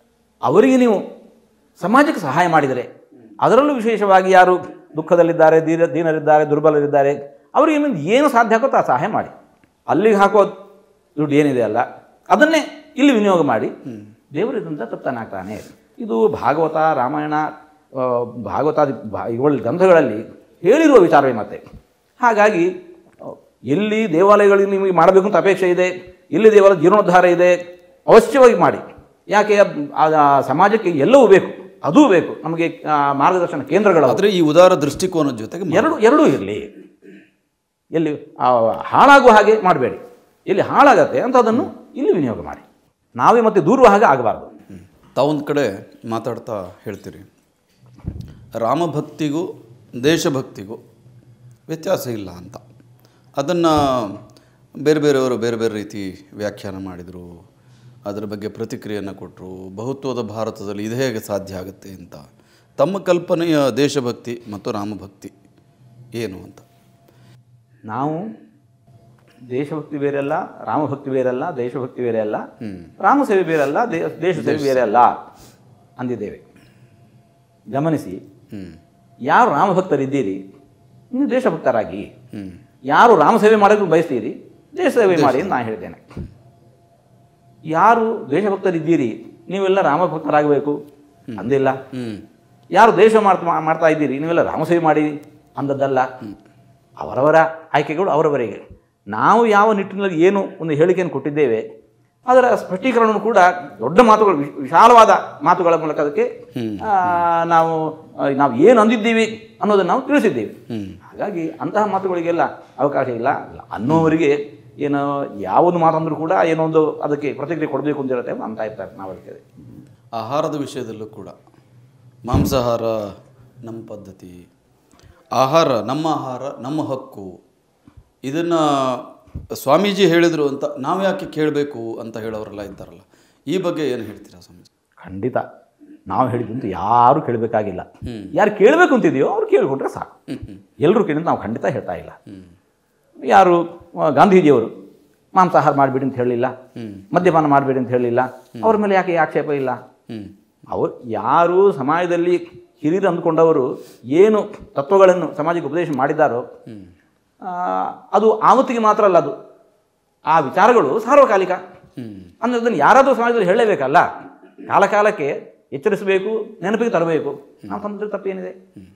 ಅವರಿಗೆ ನೀವು ಸಮಾಜಕ್ಕೆ ಸಹಾಯ ಮಾಡಿದರೆ, ಅದರಲ್ಲೂ ವಿಶೇಷವಾಗಿ ಯಾರು ದುಃಖದಲ್ಲಿದ್ದಾರೆ, ದೀನರಿದ್ದಾರೆ, ದುರ್ಬಲರಿದ್ದಾರೆ, ಅವರಿಗೆ ನಿಮ್ಮಿಂದ ಏನು ಸಾಧ್ಯ ಆಗುತ್ತೋ ಆ ಸಹಾಯ ಮಾಡಿ. ಅಲ್ಲಿಗೆ ಹಾಕೋ ದುಡ್ಡು ಏನಿದೆ ಅಲ್ಲ ಅದನ್ನೇ ಇಲ್ಲಿ ವಿನಿಯೋಗ ಮಾಡಿ ದೇವರಿದಂತ ತೃಪ್ತನಾಗ್ತಾನೆ. ಇದು ಭಾಗವತ, ರಾಮಾಯಣ, ಭಾಗವತಾದಿ ಇವುಗಳ ಗ್ರಂಥಗಳಲ್ಲಿ ಹೇಳಿರುವ ವಿಚಾರವೇ ಮತ್ತೆ. ಹಾಗಾಗಿ ಎಲ್ಲಿ ದೇವಾಲಯಗಳಿಗೆ ನಿಮಗೆ ಮಾಡಬೇಕು ಅಂತ ಅಪೇಕ್ಷೆ ಇದೆ, ಎಲ್ಲಿ ದೇವಾಲಯ ಜೀರ್ಣೋದ್ಧಾರ ಇದೆ, ಅವಶ್ಯವಾಗಿ ಮಾಡಿ. ಯಾಕೆ ಸಮಾಜಕ್ಕೆ ಎಲ್ಲವೂ ಬೇಕು, ಅದೂ ಬೇಕು ನಮಗೆ ಮಾರ್ಗದರ್ಶನ ಕೇಂದ್ರಗಳು.
ಆದರೆ ಈ ಉದಾರ ದೃಷ್ಟಿಕೋನದ ಜೊತೆಗೆ
ಎರಡೂ ಇರಲಿ. ಎಲ್ಲಿ ಹಾಳಾಗುವ ಹಾಗೆ ಮಾಡಬೇಡಿ, ಎಲ್ಲಿ ಹಾಳಾಗತ್ತೆ ಅಂತ ಅದನ್ನು ಇಲ್ಲಿ ವಿನಿಯೋಗ ಮಾಡಿ. ನಾವೇ ಮತ್ತೆ ದೂರುವ ಹಾಗೆ ಆಗಬಾರ್ದು.
ತಾವೊಂದು ಕಡೆ ಮಾತಾಡ್ತಾ ಹೇಳ್ತೀರಿ, ರಾಮಭಕ್ತಿಗೂ ದೇಶಭಕ್ತಿಗೂ ವ್ಯತ್ಯಾಸ ಇಲ್ಲ ಅಂತ. ಅದನ್ನು ಬೇರೆ ಬೇರೆಯವರು ಬೇರೆ ಬೇರೆ ರೀತಿ ವ್ಯಾಖ್ಯಾನ ಮಾಡಿದರು, ಅದರ ಬಗ್ಗೆ ಪ್ರತಿಕ್ರಿಯೆಯನ್ನು ಕೊಟ್ಟರು. ಬಹುತ್ವದ ಭಾರತದಲ್ಲಿ ಇದು ಹೇಗೆ ಸಾಧ್ಯ ಆಗುತ್ತೆ ಅಂತ. ತಮ್ಮ ಕಲ್ಪನೆಯ ದೇಶಭಕ್ತಿ ಮತ್ತು ರಾಮಭಕ್ತಿ ಏನು ಅಂತ?
ನಾವು ದೇಶಭಕ್ತಿ ಬೇರೆಲ್ಲ, ರಾಮಭಕ್ತಿ ಬೇರೆಲ್ಲ, ದೇಶಭಕ್ತಿ ಬೇರೆ ಅಲ್ಲ, ರಾಮಸೇವೆ ಬೇರೆಲ್ಲ, ದೇಶ ಸೇವೆ ಬೇರೆ ಅಲ್ಲ ಅಂದಿದ್ದೇವೆ. ಗಮನಿಸಿ, ಯಾರು ರಾಮಭಕ್ತರಿದ್ದೀರಿ ನೀವು ದೇಶಭಕ್ತರಾಗಿ, ಯಾರು ರಾಮಸೇವೆ ಮಾಡೋದು ಬಯಸ್ತೀರಿ ದೇಶ ಸೇವೆ ಮಾಡಿ ಅಂತ ನಾನು ಹೇಳ್ತೇನೆ. ಯಾರು ದೇಶಭಕ್ತರಿದ್ದೀರಿ ನೀವೆಲ್ಲ ರಾಮಭಕ್ತರಾಗಬೇಕು ಅಂದಿಲ್ಲ. ಯಾರು ದೇಶ ಮಾಡ್ತಾ ಇದ್ದೀರಿ ನೀವೆಲ್ಲ ರಾಮಸೇವೆ ಮಾಡಿ ಅಂದದ್ದಲ್ಲ. ಅವರವರ ಆಯ್ಕೆಗಳು ಅವರವರಿಗೆ. ನಾವು ಯಾವ ನಿಟ್ಟಿನಲ್ಲಿ ಏನು ಒಂದು ಹೇಳಿಕೆಯನ್ನು ಕೊಟ್ಟಿದ್ದೇವೆ ಅದರ ಸ್ಪಷ್ಟೀಕರಣವನ್ನು ಕೂಡ ದೊಡ್ಡ ಮಾತುಗಳು, ವಿಶಾಲವಾದ ಮಾತುಗಳ ಮೂಲಕ ಅದಕ್ಕೆ ನಾವು ಏನು ಅಂದಿದ್ದೀವಿ ಅನ್ನೋದನ್ನು ನಾವು ತಿಳಿಸಿದ್ದೇವೆ. ಹಾಗಾಗಿ ಅಂತಹ ಮಾತುಗಳಿಗೆಲ್ಲ ಅವಕಾಶ ಇಲ್ಲ. ಅನ್ನೋವರಿಗೆ ಏನೋ ಯಾವುದು ಮಾತಂದ್ರೂ ಕೂಡ ಏನೋ ಒಂದು ಅದಕ್ಕೆ ಪ್ರತಿಕ್ರಿಯೆ ಕೊಡಬೇಕು ಅಂತ ಇರುತ್ತೆ ಅಂತ ಇರ್ತಾರೆ. ನಾವು ಅದಕ್ಕೆ
ಆಹಾರದ ವಿಷಯದಲ್ಲೂ ಕೂಡ ಮಾಂಸಾಹಾರ ನಮ್ಮ ಪದ್ಧತಿ, ಆಹಾರ ನಮ್ಮ ಹಕ್ಕು, ಇದನ್ನು ಸ್ವಾಮೀಜಿ ಹೇಳಿದರು ಅಂತ ನಾವು ಯಾಕೆ ಕೇಳಬೇಕು ಅಂತ ಹೇಳೋರೆಲ್ಲ ಇದ್ದಾರಲ್ಲ, ಈ ಬಗ್ಗೆ ಏನು ಹೇಳ್ತೀರಾ ಸ್ವಾಮೀಜಿ?
ಖಂಡಿತ ನಾವು ಹೇಳಿದಂತೂ ಯಾರು ಕೇಳಬೇಕಾಗಿಲ್ಲ. ಯಾರು ಕೇಳಬೇಕು ಅಂತಿದೆಯೋ ಅವ್ರು ಕೇಳಿಕೊಂಡ್ರೆ ಸಾಕು. ಎಲ್ಲರೂ ಕೇಳಿದ್ರೆ ನಾವು ಖಂಡಿತ ಹೇಳ್ತಾ ಇಲ್ಲ. ಯಾರು ಗಾಂಧೀಜಿಯವರು ಮಾಂಸಾಹಾರ ಮಾಡಬೇಡಿ ಅಂತ ಹೇಳಲಿಲ್ಲ, ಮದ್ಯಪಾನ ಮಾಡಬೇಡಿ ಅಂತ ಹೇಳಲಿಲ್ಲ, ಅವ್ರ ಮೇಲೆ ಯಾಕೆ ಆಕ್ಷೇಪ ಇಲ್ಲ? ಅವರು ಯಾರು ಸಮಾಜದಲ್ಲಿ ಹಿರಿದು ಅಂದ್ಕೊಂಡವರು ಏನು ತತ್ವಗಳನ್ನು ಸಮಾಜಕ್ಕೆ ಉಪದೇಶ ಮಾಡಿದ್ದಾರೋ ಅದು ಆವತ್ತಿಗೆ ಮಾತ್ರ ಅಲ್ಲ, ಅದು ಆ ವಿಚಾರಗಳು ಸಾರ್ವಕಾಲಿಕ. ಅಂದರೆ ಅದನ್ನು ಯಾರಾದರೂ ಸಮಾಜದಲ್ಲಿ ಹೇಳಲೇಬೇಕಲ್ಲ, ಕಾಲಕಾಲಕ್ಕೆ ಎಚ್ಚರಿಸಬೇಕು, ನೆನಪಿಗೆ ತರಬೇಕು ಅಂತಂದ್ರೆ ತಪ್ಪೇನಿದೆ?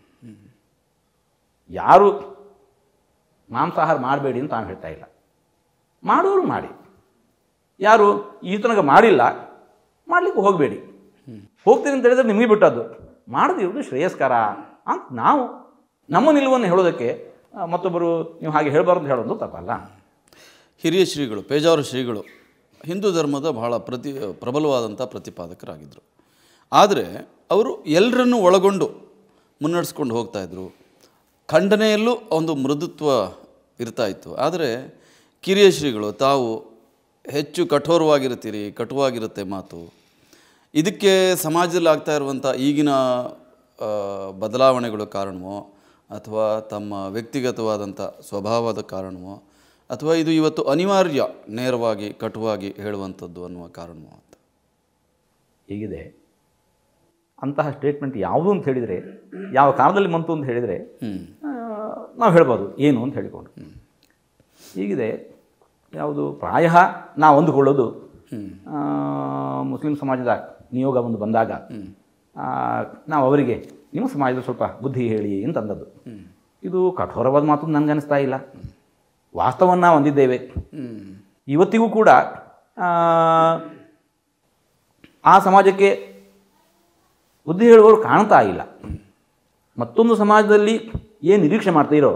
ಯಾರು ಮಾಂಸಾಹಾರ ಮಾಡಬೇಡಿ ಅಂತ ನಾನು ಹೇಳ್ತಾ ಇಲ್ಲ, ಮಾಡೋರು ಮಾಡಿ. ಯಾರು ಈ ತನಕ ಮಾಡಿಲ್ಲ ಮಾಡಲಿಕ್ಕೆ ಹೋಗಬೇಡಿ. ಹೋಗ್ತೀನಿ ಅಂತ ಹೇಳಿದ್ರೆ ನಿಮಗೆ ಬಿಟ್ಟದ್ದು, ಮಾಡದಿರೋದು ಶ್ರೇಯಸ್ಕರ ಅಂತ ನಾವು ನಮ್ಮ ನಿಲುವನ್ನು ಹೇಳೋದಕ್ಕೆ ಮತ್ತೊಬ್ಬರು ನೀವು ಹಾಗೆ ಹೇಳಬಾರ್ದು ಹೇಳೋದು ತಪ್ಪಲ್ಲ.
ಹಿರಿಯ ಶ್ರೀಗಳು, ಪೇಜಾವರ ಶ್ರೀಗಳು ಹಿಂದೂ ಧರ್ಮದ ಬಹಳ ಪ್ರಬಲವಾದಂಥ ಪ್ರತಿಪಾದಕರಾಗಿದ್ದರು. ಆದರೆ ಅವರು ಎಲ್ಲರನ್ನೂ ಒಳಗೊಂಡು ಮುನ್ನಡೆಸ್ಕೊಂಡು ಹೋಗ್ತಾಯಿದ್ರು. ಖಂಡನೆಯಲ್ಲೂ ಒಂದು ಮೃದುತ್ವ ಇರ್ತಾಯಿತ್ತು. ಆದರೆ ಕಿರಿಯ ಶ್ರೀಗಳು ತಾವು ಹೆಚ್ಚು ಕಠೋರವಾಗಿರ್ತೀರಿ, ಕಟುವಾಗಿರುತ್ತೆ ಮಾತು. ಇದಕ್ಕೆ ಸಮಾಜದಲ್ಲಿ ಆಗ್ತಾ ಇರುವಂಥ ಈಗಿನ ಬದಲಾವಣೆಗಳು ಕಾರಣವೋ ಅಥವಾ ತಮ್ಮ ವ್ಯಕ್ತಿಗತವಾದಂಥ ಸ್ವಭಾವದ ಕಾರಣವೋ ಅಥವಾ ಇದು ಇವತ್ತು ಅನಿವಾರ್ಯ ನೇರವಾಗಿ ಕಟುವಾಗಿ ಹೇಳುವಂಥದ್ದು ಅನ್ನುವ ಕಾರಣವೋ ಅಂತ
ಹೀಗಿದೆ. ಅಂತಹ ಸ್ಟೇಟ್ಮೆಂಟ್ ಯಾವುದು ಅಂತ ಹೇಳಿದರೆ, ಯಾವ ಕಾಲದಲ್ಲಿ ಬಂತು ಅಂತ ಹೇಳಿದರೆ ನಾವು ಹೇಳ್ಬೋದು ಏನು ಅಂತ ಹೇಳಿಕೊಂಡು. ಹೀಗಿದೆ. ಯಾವುದು ಪ್ರಾಯ ನಾವು ಅಂದುಕೊಳ್ಳೋದು ಮುಸ್ಲಿಂ ಸಮಾಜದ ನಿಯೋಗ ಒಂದು ಬಂದಾಗ ನಾವು ಅವರಿಗೆ ನಿಮ್ಮ ಸಮಾಜದ ಸ್ವಲ್ಪ ಬುದ್ಧಿ ಹೇಳಿ ಅಂತಂದದ್ದು. ಇದು ಕಠೋರವಾದ ಮಾತು ನನಗೆ ಅನಿಸ್ತಾ ಇಲ್ಲ. ವಾಸ್ತವವನ್ನು ನಾವು ಹೊಂದಿದ್ದೇವೆ. ಇವತ್ತಿಗೂ ಕೂಡ ಆ ಸಮಾಜಕ್ಕೆ ಬುದ್ಧಿ ಹೇಳುವವರು ಕಾಣ್ತಾ ಇಲ್ಲ. ಮತ್ತೊಂದು ಸಮಾಜದಲ್ಲಿ ಏನು ನಿರೀಕ್ಷೆ ಮಾಡ್ತೀರೋ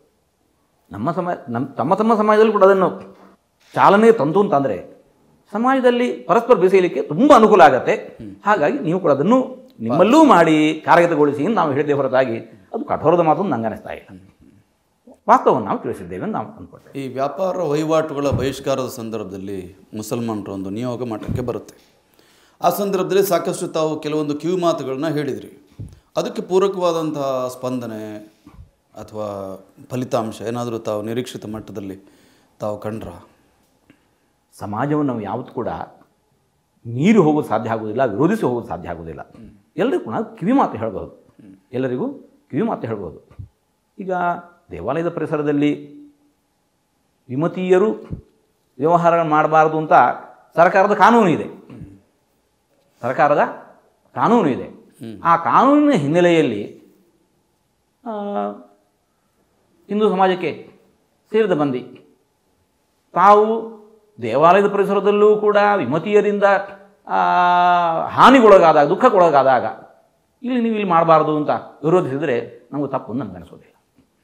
ತಮ್ಮ ಸಮಾಜದಲ್ಲಿ ಕೂಡ ಅದನ್ನು ಚಾಲನೆ ತಂತು ಅಂತಂದರೆ ಸಮಾಜದಲ್ಲಿ ಪರಸ್ಪರ ಬೆಸೆಯಲಿಕ್ಕೆ ತುಂಬ ಅನುಕೂಲ ಆಗತ್ತೆ. ಹಾಗಾಗಿ ನೀವು ಕೂಡ ಅದನ್ನು ನಿಮ್ಮಲ್ಲೂ ಮಾಡಿ ಕಾರ್ಯಗತಗೊಳಿಸಿ ಅಂತ ನಾವು ಹೇಳಿದ್ದೇವೆ ಹೊರತಾಗಿ ಅದು ಕಠೋರದ ಮಾತು ನಂಗೆ ಅನಿಸ್ತಾ ಇಲ್ಲ. ವಾಸ್ತವವನ್ನು ನಾವು ತಿಳಿಸಿದ್ದೇವೆ ಅಂತ ನಾವು ಅಂದ್ಕೊಳ್ತೇವೆ.
ಈ ವ್ಯಾಪಾರ ವಹಿವಾಟುಗಳ ಬಹಿಷ್ಕಾರದ ಸಂದರ್ಭದಲ್ಲಿ ಮುಸಲ್ಮಾನರ ಒಂದು ನಿಯೋಗ ಮಠಕ್ಕೆ ಬರುತ್ತೆ. ಆ ಸಂದರ್ಭದಲ್ಲಿ ಸಾಕಷ್ಟು ತಾವು ಕೆಲವೊಂದು ಕಿವಿ ಮಾತುಗಳನ್ನ ಹೇಳಿದ್ರಿ. ಅದಕ್ಕೆ ಪೂರಕವಾದಂತಹ ಸ್ಪಂದನೆ ಅಥವಾ ಫಲಿತಾಂಶ ಏನಾದರೂ ತಾವು ನಿರೀಕ್ಷಿತ ಮಟ್ಟದಲ್ಲಿ ತಾವು ಕಂಡ್ರ?
ಸಮಾಜವನ್ನು ನಾವು ಯಾವತ್ತೂ ಕೂಡ ಮೀರಿ ಹೋಗೋದು ಸಾಧ್ಯ ಆಗೋದಿಲ್ಲ, ವಿರೋಧಿಸಿ ಹೋಗೋದು ಸಾಧ್ಯ ಆಗೋದಿಲ್ಲ. ಎಲ್ಲರಿಗೂ ನಾವು ಕಿವಿ ಮಾತು ಹೇಳ್ಬೋದು, ಎಲ್ಲರಿಗೂ ಕಿವಿ ಮಾತು ಹೇಳ್ಬೋದು. ಈಗ ದೇವಾಲಯದ ಪರಿಸರದಲ್ಲಿ ವಿಮತೀಯರು ವ್ಯವಹಾರ ಮಾಡಬಾರ್ದು ಅಂತ ಸರ್ಕಾರದ ಕಾನೂನು ಇದೆ. ಸರ್ಕಾರದ ಕಾನೂನು ಇದೆ. ಆ ಕಾನೂನಿನ ಹಿನ್ನೆಲೆಯಲ್ಲಿ ಹಿಂದೂ ಸಮಾಜಕ್ಕೆ ಸೇರಿದ ಮಂದಿ ತಾವು ದೇವಾಲಯದ ಪರಿಸರದಲ್ಲೂ ಕೂಡ ವಿಮತೀಯರಿಂದ ಹಾನಿಗೊಳಗಾದಾಗ, ದುಃಖಕ್ಕೊಳಗಾದಾಗ ನೀವು ಇಲ್ಲಿ ಮಾಡಬಾರ್ದು ಅಂತ ವಿರೋಧಿಸಿದರೆ ನಮಗೆ ತಪ್ಪು ನಮ್ಗೆ ಅನಿಸೋದಿಲ್ಲ.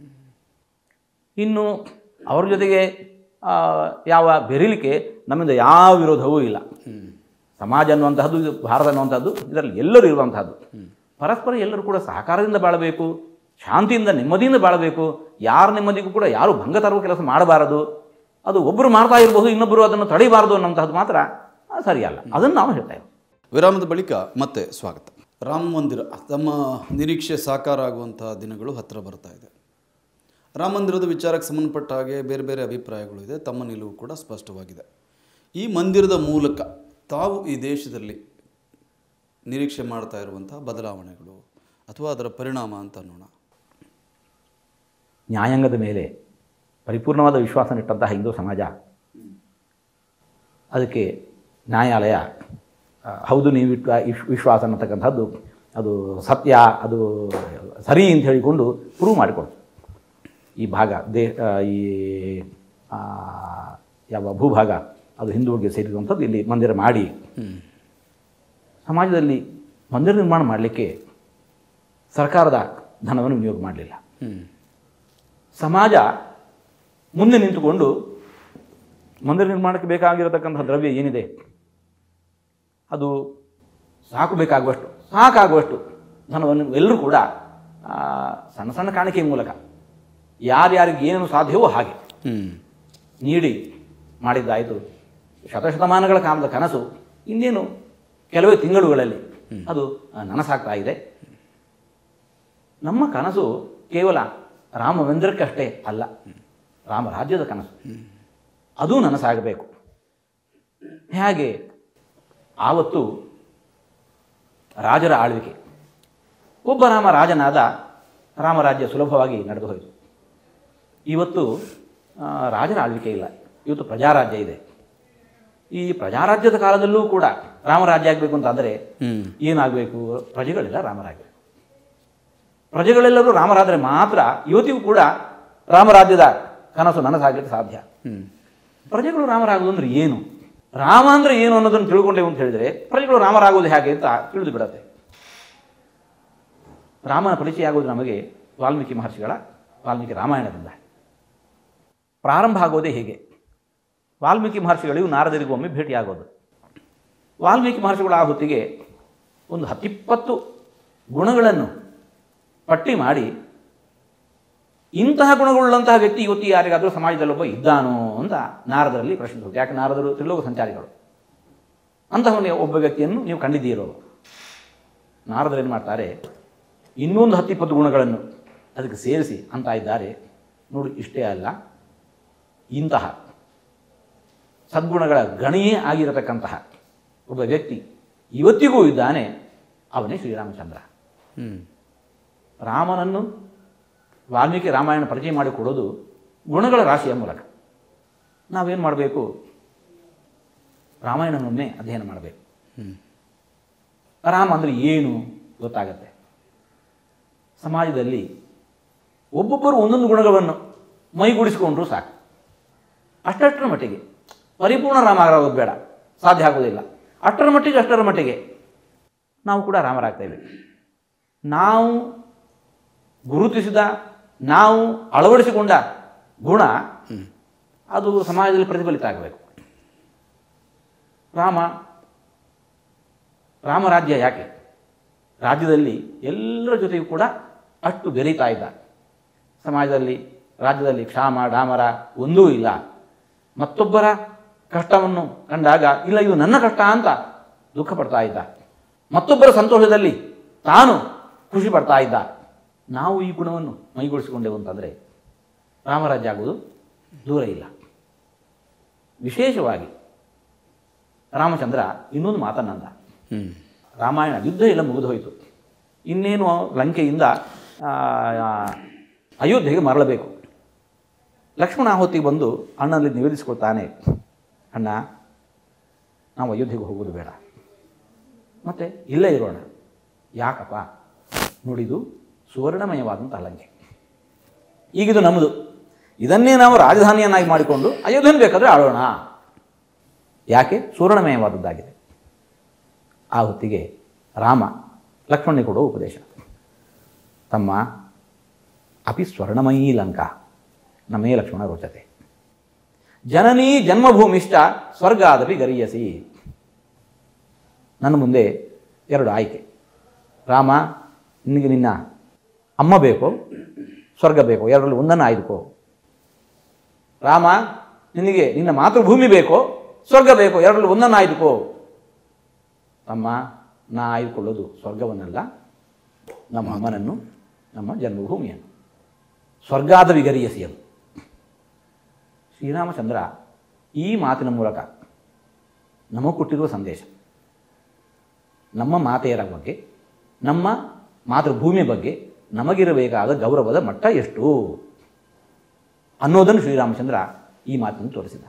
ಇನ್ನು ಅವ್ರ ಜೊತೆಗೆ ಯಾವ ಬೆರೀಲಿಕ್ಕೆ ನಮ್ಮಿಂದ ಯಾವ ವಿರೋಧವೂ ಇಲ್ಲ. ಸಮಾಜ ಅನ್ನುವಂತಹದ್ದು, ಇದು ಭಾರತ ಅನ್ನುವಂಥದ್ದು, ಇದರಲ್ಲಿ ಎಲ್ಲರೂ ಇರುವಂತಹದ್ದು. ಪರಸ್ಪರ ಎಲ್ಲರೂ ಕೂಡ ಸಹಕಾರದಿಂದ ಬಾಳಬೇಕು, ಶಾಂತಿಯಿಂದ ನೆಮ್ಮದಿಯಿಂದ ಬಾಳಬೇಕು. ಯಾರ ನೆಮ್ಮದಿಗೂ ಕೂಡ ಯಾರು ಭಂಗ ತರುವ ಕೆಲಸ ಮಾಡಬಾರದು. ಅದು ಒಬ್ಬರು ಮಾಡ್ತಾ ಇರಬಹುದು, ಇನ್ನೊಬ್ಬರು ಅದನ್ನು ತಡೆಯಬಾರದು ಅನ್ನೋಂಥದ್ದು ಮಾತ್ರ ಸರಿಯಲ್ಲ. ಅದನ್ನು ನಾವು ಹೇಳ್ತಾ ಇದ್ದೀವಿ.
ವಿರಾಮದ ಬಳಿಕ ಮತ್ತೆ ಸ್ವಾಗತ. ರಾಮ ಮಂದಿರ ತಮ್ಮ ನಿರೀಕ್ಷೆ ಸಾಕಾರ ಆಗುವಂತಹ ದಿನಗಳು ಹತ್ತಿರ ಬರ್ತಾ ಇದೆ. ರಾಮ ಮಂದಿರದ ವಿಚಾರಕ್ಕೆ ಸಂಬಂಧಪಟ್ಟ ಹಾಗೆ ಬೇರೆ ಬೇರೆ ಅಭಿಪ್ರಾಯಗಳು ಇದೆ. ತಮ್ಮ ನಿಲುವು ಕೂಡ ಸ್ಪಷ್ಟವಾಗಿದೆ. ಈ ಮಂದಿರದ ಮೂಲಕ ತಾವು ಈ ದೇಶದಲ್ಲಿ ನಿರೀಕ್ಷೆ ಮಾಡ್ತಾ ಇರುವಂತಹ ಬದಲಾವಣೆಗಳು ಅಥವಾ ಅದರ ಪರಿಣಾಮ ಅಂತ ಅನ್ನೋಣ.
ನ್ಯಾಯಾಂಗದ ಮೇಲೆ ಪರಿಪೂರ್ಣವಾದ ವಿಶ್ವಾಸ ಇಟ್ಟಂತಹ ಹಿಂದೂ ಸಮಾಜ, ಅದಕ್ಕೆ ನ್ಯಾಯಾಲಯ ಹೌದು ನೀವು ಇಟ್ಟ ವಿಶ್ವಾಸ ಅನ್ನತಕ್ಕಂಥದ್ದು ಅದು ಸತ್ಯ, ಅದು ಸರಿ ಅಂತ ಹೇಳಿಕೊಂಡು ಪ್ರೂವ್ ಮಾಡಿಕೊಡ್ತು. ಈ ಭಾಗ ಈ ಯಾವ ಭೂಭಾಗ ಅದು ಹಿಂದೂಗಳಿಗೆ ಸೇರಿರುವಂಥದ್ದು ಇಲ್ಲಿ ಮಂದಿರ ಮಾಡಿ ಸಮಾಜದಲ್ಲಿ ಮಂದಿರ ನಿರ್ಮಾಣ ಮಾಡಲಿಕ್ಕೆ ಸರ್ಕಾರದ ಧನವನ್ನು ವಿನಿಯೋಗ ಮಾಡಲಿಲ್ಲ. ಸಮಾಜ ಮುಂದೆ ನಿಂತುಕೊಂಡು ಮಂದಿರ ನಿರ್ಮಾಣಕ್ಕೆ ಬೇಕಾಗಿರತಕ್ಕಂಥ ದ್ರವ್ಯ ಏನಿದೆ ಅದು ಸಾಕಾಗುವಷ್ಟು ಧನವನ್ನು ಎಲ್ಲರೂ ಕೂಡ ಸಣ್ಣ ಸಣ್ಣ ಕಾಣಿಕೆ ಮೂಲಕ ಯಾರ್ಯಾರಿಗೆ ಏನೇನು ಸಾಧ್ಯವೋ ಹಾಗೆ ನೀಡಿ ಮಾಡಿದ್ದಾಯಿತು. ಶತಶತಮಾನಗಳ ಕಾಲದ ಕನಸು ಇನ್ನೇನು ಕೆಲವೇ ತಿಂಗಳುಗಳಲ್ಲಿ ಅದು ನನಸಾಗ್ತಾ ಇದೆ. ನಮ್ಮ ಕನಸು ಕೇವಲ ರಾಮ ಮಂದಿರಕ್ಕಷ್ಟೇ ಅಲ್ಲ, ರಾಮ ರಾಜ್ಯದ ಕನಸು ಅದೂ ನನಸಾಗಬೇಕು. ಹೇಗೆ ಆವತ್ತು ರಾಜರ ಆಳ್ವಿಕೆ, ಒಬ್ಬ ರಾಮ ರಾಜನಾದ, ರಾಮರಾಜ್ಯ ಸುಲಭವಾಗಿ ನಡೆದು ಹೋಯಿತು. ಇವತ್ತು ರಾಜರ ಆಳ್ವಿಕೆ ಇಲ್ಲ, ಇವತ್ತು ಪ್ರಜಾರಾಜ್ಯ ಇದೆ. ಈ ಪ್ರಜಾರಾಜ್ಯದ ಕಾಲದಲ್ಲೂ ಕೂಡ ರಾಮರಾಜ್ಯ ಆಗಬೇಕು ಅಂತಾದರೆ ಏನಾಗಬೇಕು? ಪ್ರಜೆಗಳೆಲ್ಲ ರಾಮರಾಗಬೇಕು. ಪ್ರಜೆಗಳೆಲ್ಲರೂ ರಾಮರಾದರೆ ಮಾತ್ರ ಇವತ್ತಿಗೂ ಕೂಡ ರಾಮರಾಜ್ಯದ ಕನಸು ನನಸಾಗಲಿಕ್ಕೆ ಸಾಧ್ಯ. ಪ್ರಜೆಗಳು ರಾಮರಾಗುವುದು ಅಂದರೆ ಏನು, ರಾಮ ಅಂದರೆ ಏನು ಅನ್ನೋದನ್ನು ತಿಳ್ಕೊಂಡೇವು ಅಂತ ಹೇಳಿದರೆ ಪ್ರಜೆಗಳು ರಾಮರಾಗುವುದು ಹೇಗೆ ಅಂತ ತಿಳಿದು ಬಿಡತ್ತೆ. ರಾಮನ ಪರಿಚಯ ಆಗೋದು ನಮಗೆ ವಾಲ್ಮೀಕಿ ರಾಮಾಯಣದಿಂದ. ಪ್ರಾರಂಭ ಆಗೋದೇ ಹೇಗೆ? ವಾಲ್ಮೀಕಿ ಮಹರ್ಷಿಗಳಿಗೂ ನಾರದರಿಗೂ ಒಮ್ಮೆ ಭೇಟಿಯಾಗೋದು. ವಾಲ್ಮೀಕಿ ಮಹರ್ಷಿಗಳು ಆ ಹೊತ್ತಿಗೆ ಒಂದು 10-20 ಗುಣಗಳನ್ನು ಪಟ್ಟಿ ಮಾಡಿ, ಇಂತಹ ಗುಣಗಳುಳ್ಳಂತಹ ವ್ಯಕ್ತಿ ಇವತ್ತು ಯಾರಿಗಾದರೂ ಸಮಾಜದಲ್ಲೊಬ್ಬ ಇದ್ದಾನೋ ಅಂತ ನಾರದರಲ್ಲಿ ಪ್ರಶ್ನಿಸೋದು. ಯಾಕೆ ನಾರದರು ತ್ರಿಲೋಕ ಸಂಚಾರಿಗಳು, ಅಂತಹವನೇ ಒಬ್ಬ ವ್ಯಕ್ತಿಯನ್ನು ನೀವು ಕಂಡಿದ್ದೀರೋ? ನಾರದರು ಏನು ಮಾಡ್ತಾರೆ, ಇನ್ನೊಂದು 10-20 ಗುಣಗಳನ್ನು ಅದಕ್ಕೆ ಸೇರಿಸಿ ಅಂತ ಇದ್ದಾರೆ. ನೋಡಿ, ಇಷ್ಟೇ ಅಲ್ಲ, ಇಂತಹ ಸದ್ಗುಣಗಳ ಗಣಿಯೇ ಆಗಿರತಕ್ಕಂತಹ ಒಬ್ಬ ವ್ಯಕ್ತಿ ಇವತ್ತಿಗೂ ಇದ್ದಾನೆ, ಅವನೇ ಶ್ರೀರಾಮಚಂದ್ರ. ರಾಮನನ್ನು ವಾಲ್ಮೀಕಿ ರಾಮಾಯಣ ಪರಿಚಯ ಮಾಡಿಕೊಡೋದು ಗುಣಗಳ ರಾಶಿಯ ಮೂಲಕ. ನಾವೇನು ಮಾಡಬೇಕು? ರಾಮಾಯಣವನ್ನೇ ಅಧ್ಯಯನ ಮಾಡಬೇಕು. ರಾಮ ಅಂದರೆ ಏನು ಗೊತ್ತಾಗತ್ತೆ. ಸಮಾಜದಲ್ಲಿ ಒಬ್ಬೊಬ್ಬರು ಒಂದೊಂದು ಗುಣಗಳನ್ನು ಮೈಗೂಡಿಸಿಕೊಂಡ್ರೂ ಸಾಕು. ಅಷ್ಟರ ಮಟ್ಟಿಗೆ ಪರಿಪೂರ್ಣ ರಾಮ ಆಗೋದು ಬೇಡ, ಸಾಧ್ಯ ಆಗೋದಿಲ್ಲ. ಅಷ್ಟರ ಮಟ್ಟಿಗೆ ನಾವು ಕೂಡ ರಾಮರಾಗ್ತೇವೆ. ನಾವು ಗುರುತಿಸಿದ, ನಾವು ಅಳವಡಿಸಿಕೊಂಡ ಗುಣ ಅದು ಸಮಾಜದಲ್ಲಿ ಪ್ರತಿಫಲಿತ ಆಗಬೇಕು. ರಾಮರಾಜ್ಯ ಯಾಕೆ? ರಾಜ್ಯದಲ್ಲಿ ಎಲ್ಲರ ಜೊತೆಗೂ ಕೂಡ ಅಷ್ಟು ಬೆರೀತಾ ಇದ್ದ. ಸಮಾಜದಲ್ಲಿ, ರಾಜ್ಯದಲ್ಲಿ ಕ್ಷಾಮ ಡಾಮರ ಒಂದೂ ಇಲ್ಲ. ಮತ್ತೊಬ್ಬರ ಕಷ್ಟವನ್ನು ಕಂಡಾಗ ಇಲ್ಲ ಇದು ನನ್ನ ಕಷ್ಟ ಅಂತ ದುಃಖ ಪಡ್ತಾ ಇದ್ದ. ಮತ್ತೊಬ್ಬರ ಸಂತೋಷದಲ್ಲಿ ತಾನು ಖುಷಿ ಪಡ್ತಾ ಇದ್ದ. ನಾವು ಈ ಗುಣವನ್ನು ಮೈಗೂಡಿಸಿಕೊಂಡೆವು ಅಂತಂದರೆ ರಾಮರಾಜ್ಯ ಆಗುವುದು ದೂರ ಇಲ್ಲ. ವಿಶೇಷವಾಗಿ ರಾಮಚಂದ್ರ ಇನ್ನೊಂದು ಮಾತನ್ನಂದ. ರಾಮಾಯಣ ಯುದ್ಧ ಎಲ್ಲ ಮುಗಿದು ಹೋಯಿತು, ಇನ್ನೇನು ಲಂಕೆಯಿಂದ ಅಯೋಧ್ಯೆಗೆ ಮರಳಬೇಕು. ಲಕ್ಷ್ಮಣ ಹೊತ್ತಿಗೆ ಬಂದು ಅಣ್ಣನಲ್ಲಿ ನಿವೇದಿಸಿಕೊಳ್ತಾನೆ, ಅಣ್ಣ ನಾವು ಅಯೋಧ್ಯೆಗೆ ಹೋಗೋದು ಬೇಡ, ಮತ್ತು ಇಲ್ಲೇ ಇರೋಣ. ಯಾಕಪ್ಪ? ನೋಡಿದು ಸುವರ್ಣಮಯವಾದಂಥ ಲಂಕೆ, ಈಗಿದು ನಮ್ಮದು, ಇದನ್ನೇ ನಾವು ರಾಜಧಾನಿಯನ್ನಾಗಿ ಮಾಡಿಕೊಂಡು ಅಯೋಧ್ಯೆಯನ್ನು ಬೇಕಾದರೆ ಆಳೋಣ. ಯಾಕೆ? ಸುವರ್ಣಮಯವಾದದ್ದಾಗಿದೆ. ಆ ಹೊತ್ತಿಗೆ ರಾಮ ಲಕ್ಷ್ಮಣನಿಗೆ ಕೊಡೋ ಉಪದೇಶ, ತಮ್ಮ ಅಪಿ ಸ್ವರ್ಣಮಯೀ ಲಂಕಾ ನಮೇ ಲಕ್ಷ್ಮಣ ರೋಚತೆ, ಜನನೀ ಜನ್ಮಭೂಮಿಷ್ಟ ಸ್ವರ್ಗಾದಪಿ ಗರೀಯಸಿ. ನನ್ನ ಮುಂದೆ ಎರಡು ಆಯ್ಕೆ, ರಾಮ ನಿನಗೆ ನಿನ್ನ ಅಮ್ಮ ಬೇಕೋ ಸ್ವರ್ಗ ಬೇಕೋ, ಎರಡರಲ್ಲಿ ಒಂದನ್ನು ಆಯ್ದುಕೋ. ರಾಮ ನಿನಗೆ ನಿನ್ನ ಮಾತೃಭೂಮಿ ಬೇಕೋ ಸ್ವರ್ಗ ಬೇಕೋ, ಎರಡರಲ್ಲಿ ಒಂದನ್ನು ಆಯ್ದುಕೋ. ತಮ್ಮ ನಾ ಆಯ್ದುಕೊಳ್ಳೋದು ಸ್ವರ್ಗವನ್ನಲ್ಲ, ನಮ್ಮ ಅಮ್ಮನನ್ನು, ನಮ್ಮ ಜನ್ಮಭೂಮಿಯನ್ನು. ಸ್ವರ್ಗಾದ ವಿಗರಿಯಸಿ ಅದು. ಶ್ರೀರಾಮಚಂದ್ರ ಈ ಮಾತಿನ ಮೂಲಕ ನಮಗೆ ಕೊಟ್ಟಿರುವ ಸಂದೇಶ, ನಮ್ಮ ಮಾತೆಯರ ಬಗ್ಗೆ, ನಮ್ಮ ಮಾತೃಭೂಮಿಯ ಬಗ್ಗೆ ನಮಗಿರಬೇಕಾದ ಗೌರವದ ಮಟ್ಟ ಎಷ್ಟು ಅನ್ನೋದನ್ನು ಶ್ರೀರಾಮಚಂದ್ರ ಈ ಮಾತನ್ನು ತೋರಿಸಿದ.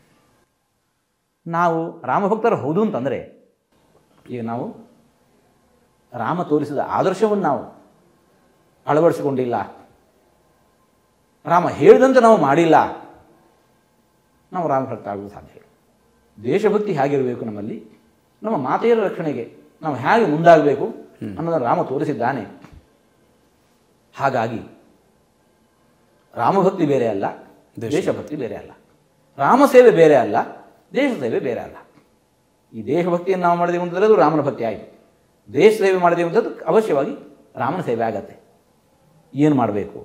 ನಾವು ರಾಮಭಕ್ತರು ಹೌದು ಅಂತಂದರೆ, ಈಗ ನಾವು ರಾಮ ತೋರಿಸಿದ ಆದರ್ಶವನ್ನು ನಾವು ಅಳವಡಿಸಿಕೊಂಡಿಲ್ಲ, ರಾಮ ಹೇಳಿದಂತೆ ನಾವು ಮಾಡಿಲ್ಲ, ನಾವು ರಾಮಭಕ್ತ ಆಗೋದು ಸಾಧ್ಯ ಇಲ್ಲ. ದೇಶಭಕ್ತಿ ಹೇಗಿರಬೇಕು ನಮ್ಮಲ್ಲಿ, ನಮ್ಮ ಮಾತೆಯರ ರಕ್ಷಣೆಗೆ ನಾವು ಹೇಗೆ ಮುಂದಾಗಬೇಕು ಅನ್ನೋದನ್ನು ರಾಮ ತೋರಿಸಿದ್ದಾನೆ. ಹಾಗಾಗಿ ರಾಮಭಕ್ತಿ ಬೇರೆ ಅಲ್ಲ, ದೇಶಭಕ್ತಿ ಬೇರೆ ಅಲ್ಲ. ರಾಮ ಸೇವೆ ಬೇರೆ ಅಲ್ಲ, ದೇಶ ಸೇವೆ ಬೇರೆ ಅಲ್ಲ. ಈ ದೇಶಭಕ್ತಿಯನ್ನು ನಾವು ಮಾಡಿದೆವು ಅಂತಂದರೆ ಅದು ರಾಮನ ಭಕ್ತಿ ಆಯಿತು. ದೇಶ ಸೇವೆ ಮಾಡಿದೆವು ಅಂತದ್ದು ಅವಶ್ಯವಾಗಿ ರಾಮನ ಸೇವೆ ಆಗತ್ತೆ. ಏನು ಮಾಡಬೇಕು?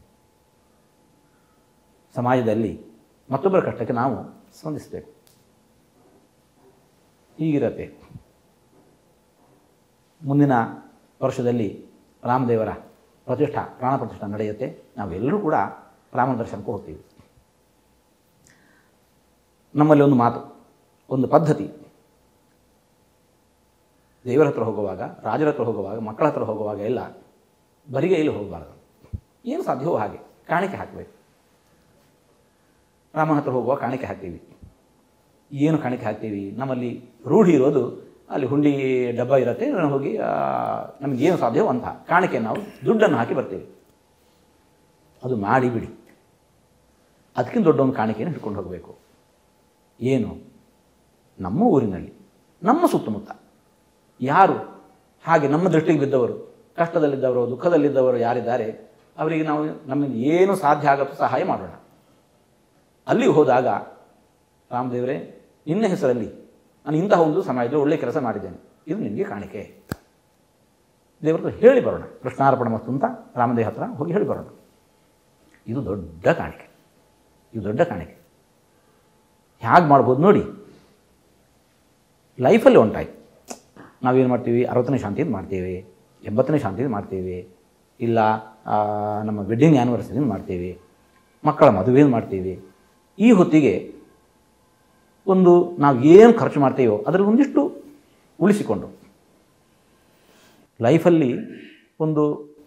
ಸಮಾಜದಲ್ಲಿ ಮತ್ತೊಬ್ಬರ ಕಷ್ಟಕ್ಕೆ ನಾವು ಸ್ಪಂದಿಸಬೇಕು. ಹೀಗಿರತ್ತೆ. ಮುಂದಿನ ವರ್ಷದಲ್ಲಿ ರಾಮದೇವರ ಪ್ರಾಣ ಪ್ರತಿಷ್ಠಾ ನಡೆಯುತ್ತೆ. ನಾವೆಲ್ಲರೂ ಕೂಡ ರಾಮನ ದರ್ಶನಕ್ಕೆ ಹೋಗ್ತೀವಿ. ನಮ್ಮಲ್ಲಿ ಒಂದು ಮಾತು, ಒಂದು ಪದ್ಧತಿ, ದೇವರ ಹತ್ರ ಹೋಗುವಾಗ, ರಾಜರ ಹತ್ರ ಹೋಗುವಾಗ, ಮಕ್ಕಳ ಹತ್ರ ಹೋಗುವಾಗ ಎಲ್ಲ ಬರಿಗೈಯಲ್ಲಿ ಹೋಗಬಾರ್ದು. ಏನು ಸಾಧ್ಯವೋ ಹಾಗೆ ಕಾಣಿಕೆ ಹಾಕಬೇಕು. ರಾಮನ ಹತ್ರ ಹೋಗುವಾಗ ಕಾಣಿಕೆ ಹಾಕ್ತೀವಿ. ಏನು ಕಾಣಿಕೆ ಹಾಕ್ತೀವಿ? ನಮ್ಮಲ್ಲಿ ರೂಢಿ ಇರೋದು, ಅಲ್ಲಿ ಹುಂಡಿ ಡಬ್ಬ ಇರುತ್ತೆ, ಹೋಗಿ ನಮಗೇನು ಸಾಧ್ಯವೋ ಅಂತ ಕಾಣಿಕೆ ನಾವು ದುಡ್ಡನ್ನು ಹಾಕಿ ಬರ್ತೀವಿ. ಅದು ಮಾಡಿ ಬಿಡಿ. ಅದಕ್ಕಿಂತ ದೊಡ್ಡ ಒಂದು ಕಾಣಿಕೆಯನ್ನು ಹಿಡ್ಕೊಂಡು ಹೋಗಬೇಕು. ಏನು? ನಮ್ಮ ಊರಿನಲ್ಲಿ, ನಮ್ಮ ಸುತ್ತಮುತ್ತ ಯಾರು ಹಾಗೆ ನಮ್ಮ ದೃಷ್ಟಿಗೆ ಬಿದ್ದವರು, ಕಷ್ಟದಲ್ಲಿದ್ದವರು, ದುಃಖದಲ್ಲಿದ್ದವರು ಯಾರಿದ್ದಾರೆ, ಅವರಿಗೆ ನಾವು ನಮ್ಮಿಂದ ಏನು ಸಾಧ್ಯ ಆಗುತ್ತೋ ಸಹಾಯ ಮಾಡೋಣ. ಅಲ್ಲಿಗೆ ಹೋದಾಗ, ರಾಮದೇವರೇ ನಿನ್ನ ಹೆಸರಲ್ಲಿ ನಾನು ಇಂತಹ ಒಂದು ಸಮಾಜದಲ್ಲಿ ಒಳ್ಳೆಯ ಕೆಲಸ ಮಾಡಿದ್ದೇನೆ, ಇದು ನಿನಗೆ ಕಾಣಿಕೆ. ದೇವರ ಹತ್ರ ಹೇಳಿ ಬರೋಣ. ಕೃಷ್ಣಾರ್ಪಣ ಮಸ್ತು ಅಂತ ರಾಮದೇವ ಹತ್ರ ಹೋಗಿ ಹೇಳಿ ಬರೋಣ. ಇದು ದೊಡ್ಡ ಕಾಣಿಕೆ. ಇದು ದೊಡ್ಡ ಕಾಣಿಕೆ. ಹೇಗೆ ಮಾಡ್ಬೋದು ನೋಡಿ. ಲೈಫಲ್ಲಿ ಉಂಟಾಯ್ತು. ನಾವೇನು ಮಾಡ್ತೀವಿ? 60ನೇ ಶಾಂತಿಯಿಂದ ಮಾಡ್ತೀವಿ, 80ನೇ ಶಾಂತಿಯಿಂದ ಮಾಡ್ತೀವಿ, ಇಲ್ಲ ನಮ್ಮ ವೆಡ್ಡಿಂಗ್ ಆ್ಯನಿವರ್ಸರಿಯಿಂದ ಮಾಡ್ತೀವಿ, ಮಕ್ಕಳ ಮದುವೆಯಿಂದ ಮಾಡ್ತೀವಿ. ಈ ಹೊತ್ತಿಗೆ ಒಂದು ನಾವು ಏನು ಖರ್ಚು ಮಾಡ್ತೀವೋ ಅದರಲ್ಲಿ ಒಂದಿಷ್ಟು ಉಳಿಸಿಕೊಂಡು ಲೈಫಲ್ಲಿ ಒಂದು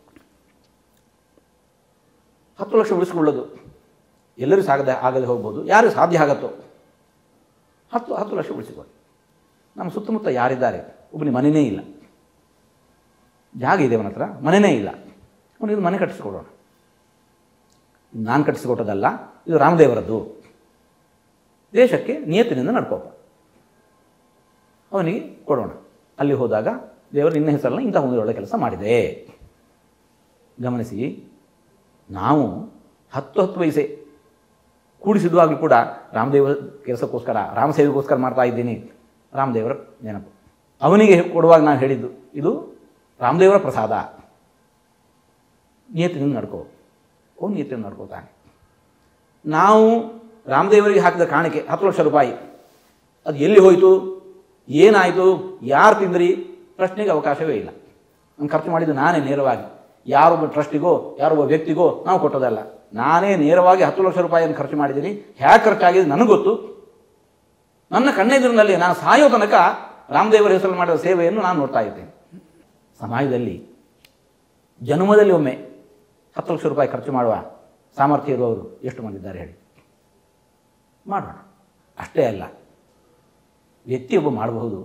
10 ಲಕ್ಷ ಉಳಿಸ್ಕೊಳ್ಳೋದು ಎಲ್ಲರಿಗೂ ಆಗದೆ ಹೋಗ್ಬೋದು. ಯಾರು ಸಾಧ್ಯ ಆಗತ್ತೋ 10 ಲಕ್ಷ ಉಳಿಸಿಕೊಳ್ಳಿ. ನಮ್ಮ ಸುತ್ತಮುತ್ತ ಯಾರಿದ್ದಾರೆ? ಒಬ್ಬನಿಗೆ ಮನೆಯೇ ಇಲ್ಲ, ಜಾಗ ಇದೆ ಅವನ ಹತ್ರ, ಮನೆಯೇ ಇಲ್ಲ, ಅವನಿಗೆ ಮನೆ ಕಟ್ಟಿಸ್ಕೊಡೋಣ. ನಾನು ಕಟ್ಟಿಸಿಕೊಟ್ಟೋದಲ್ಲ, ಇದು ರಾಮದೇವರದ್ದು. ದೇಶಕ್ಕೆ ನಿಯತ್ತಿನಿಂದ ನಡ್ಕೋಪ, ಅವನಿಗೆ ಕೊಡೋಣ. ಅಲ್ಲಿ ಹೋದಾಗ ದೇವರು ನಿನ್ನ ಹೆಸರಲ್ಲ ಇಂಥ ಒಂದು ಒಳ್ಳೆ ಕೆಲಸ ಮಾಡಿದೆ. ಗಮನಿಸಿ, ನಾವು 10 ಪೈಸೆ ಕೂಡಿಸಿದುವಾಗಲೂ ಕೂಡ ರಾಮದೇವರ ಕೆಲಸಕ್ಕೋಸ್ಕರ, ರಾಮಸೇವೆಗೋಸ್ಕರ ಮಾಡ್ತಾ ಇದ್ದೀನಿ. ರಾಮದೇವರ ನೆನಪು. ಅವನಿಗೆ ಕೊಡುವಾಗ ನಾನು ಹೇಳಿದ್ದು, ಇದು ರಾಮದೇವರ ಪ್ರಸಾದ, ನಿಯತ್ತಿನಿಂದ ನಡ್ಕೋ. ಅವನು ನಿಯತ್ತಿನಿಂದ ನಡ್ಕೋತಾನೆ. ನಾವು ರಾಮದೇವರಿಗೆ ಹಾಕಿದ ಕಾಣಿಕೆ 10 ಲಕ್ಷ ರೂಪಾಯಿ, ಅದು ಎಲ್ಲಿ ಹೋಯಿತು, ಏನಾಯಿತು, ಯಾರು ತಿಂದ್ರಿ, ಪ್ರಶ್ನೆಗೆ ಅವಕಾಶವೇ ಇಲ್ಲ. ನಾನು ಖರ್ಚು ಮಾಡಿದ್ದು ನಾನೇ ನೇರವಾಗಿ, ಯಾರೊಬ್ಬ ಟ್ರಸ್ಟಿಗೋ ಯಾರೊಬ್ಬ ವ್ಯಕ್ತಿಗೋ ನಾವು ಕೊಟ್ಟೋದಲ್ಲ. ನಾನೇ ನೇರವಾಗಿ 10 ಲಕ್ಷ ರೂಪಾಯಿಯನ್ನು ಖರ್ಚು ಮಾಡಿದ್ದೀನಿ. ಹೇಗೆ ಖರ್ಚಾಗಿದೆ ನನಗೆ ಗೊತ್ತು. ನನ್ನ ಕಣ್ಣೆದುರಿನಲ್ಲಿ ನಾನು ಸಾಯೋ ತನಕ ರಾಮದೇವರ ಹೆಸರಲ್ಲಿ ಮಾಡಿದ ಸೇವೆಯನ್ನು ನಾನು ನೋಡ್ತಾ ಇದ್ದೇನೆ. ಸಮಾಜದಲ್ಲಿ ಜನ್ಮದಲ್ಲಿ ಒಮ್ಮೆ 10 ಲಕ್ಷ ರೂಪಾಯಿ ಖರ್ಚು ಮಾಡುವ ಸಾಮರ್ಥ್ಯ ಇರುವವರು ಎಷ್ಟು ಮಂದಿ ಇದ್ದಾರೆ ಹೇಳಿ? ಮಾಡೋಣ. ಅಷ್ಟೇ ಅಲ್ಲ, ವ್ಯಕ್ತಿಯೊಬ್ಬ ಮಾಡಬಹುದು.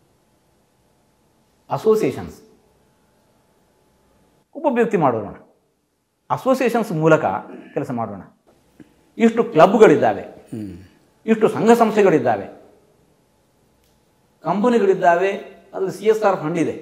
ಅಸೋಸಿಯೇಷನ್ಸ್ ಒಬ್ಬ ವ್ಯಕ್ತಿ ಮಾಡೋಣ, ಅಸೋಸಿಯೇಷನ್ಸ್ ಮೂಲಕ ಕೆಲಸ ಮಾಡೋಣ. ಇಷ್ಟು ಕ್ಲಬ್ಗಳಿದ್ದಾವೆ, ಇಷ್ಟು ಸಂಘ ಸಂಸ್ಥೆಗಳಿದ್ದಾವೆ, ಕಂಪನಿಗಳಿದ್ದಾವೆ, ಅದು CSR ಫಂಡ್ ಇದೆ.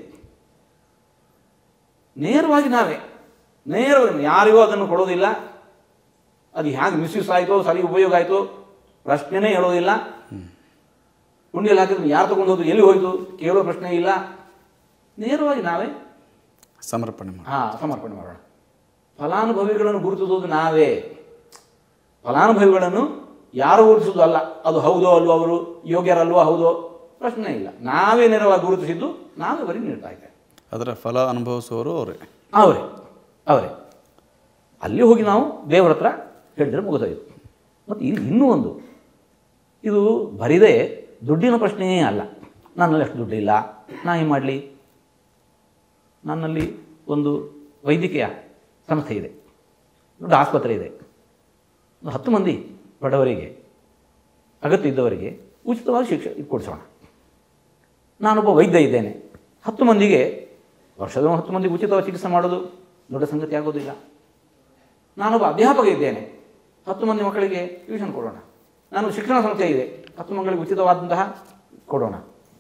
ನೇರವಾಗಿ ನೇರವಾಗಿ ಯಾರಿಗೂ ಅದನ್ನು ಕೊಡೋದಿಲ್ಲ. ಅದು ಹೇಗೆ ಮಿಸ್ಯೂಸ್ ಆಯಿತೋ, ಸರಿ ಉಪಯೋಗ ಆಯಿತು ಪ್ರಶ್ನೆನೇ ಹೇಳೋದಿಲ್ಲ. ಹುಂಡಿಯಲ್ಲಿ ಹಾಕಿದ್ರೆ ಯಾರು ತಗೊಂಡು ಹೋದ್ರು, ಎಲ್ಲಿ ಹೋಯಿತು ಕೇಳೋ ಪ್ರಶ್ನೆ ಇಲ್ಲ. ನೇರವಾಗಿ ನಾವೇ
ಸಮರ್ಪಣೆ
ಮಾಡೋಣ. ಫಲಾನುಭವಿಗಳನ್ನು ಗುರುತಿಸೋದು ನಾವೇ. ಫಲಾನುಭವಿಗಳನ್ನು ಯಾರು ಗುರುತಿಸೋದು ಅಲ್ಲ. ಅದು ಹೌದೋ ಅಲ್ವೋ, ಅವರು ಯೋಗ್ಯರಲ್ವೋ ಹೌದೋ ಪ್ರಶ್ನೆ ಇಲ್ಲ. ನಾವೇ ನೇರವಾಗಿ ಗುರುತಿಸಿದ್ದು ನಾವೇ ಬರೀ ನೀಡ್ತಾ ಇದ್ದೇವೆ.
ಅದರ ಫಲ ಅನುಭವಿಸುವವರು
ಅವರೇ. ಅಲ್ಲಿ ಹೋಗಿ ನಾವು ದೇವರ ಹತ್ರ ಹೇಳಿದ್ರೆ ಮುಗಿದೋಯ್ತು. ಮತ್ತು ಇನ್ನೂ ಒಂದು, ಇದು ಬರಿದೇ ದುಡ್ಡಿನ ಪ್ರಶ್ನೆಯೇ ಅಲ್ಲ. ನನ್ನಲ್ಲಿ ಅಷ್ಟು ದುಡ್ಡಿಲ್ಲ, ನಾ ಏನು ಮಾಡಲಿ? ನನ್ನಲ್ಲಿ ಒಂದು ವೈದ್ಯಕೀಯ ಸಂಸ್ಥೆ ಇದೆ, ದೊಡ್ಡ ಆಸ್ಪತ್ರೆ ಇದೆ. 10 ಮಂದಿ ಬಡವರಿಗೆ, ಅಗತ್ಯ ಇದ್ದವರಿಗೆ ಉಚಿತವಾಗಿ ಶಿಕ್ಷೆ ಕೊಡಿಸೋಣ. ನಾನೊಬ್ಬ ವೈದ್ಯ ಇದ್ದೇನೆ, 10 ಮಂದಿಗೆ ವರ್ಷದ 10 ಮಂದಿಗೆ ಉಚಿತವಾಗಿ ಚಿಕಿತ್ಸೆ ಮಾಡೋದು ದೊಡ್ಡ ಸಂಗತಿ ಆಗೋದಿಲ್ಲ. ನಾನೊಬ್ಬ ಅಧ್ಯಾಪಕ ಇದ್ದೇನೆ, 10 ಮಂದಿ ಮಕ್ಕಳಿಗೆ ಟ್ಯೂಷನ್ ಕೊಡೋಣ. ನಾನು ಶಿಕ್ಷಣ ಸಂಸ್ಥೆ ಇದೆ, 10 ಮಕ್ಕಳಿಗೆ ಉಚಿತವಾದಂತಹ ಕೊಡೋಣ.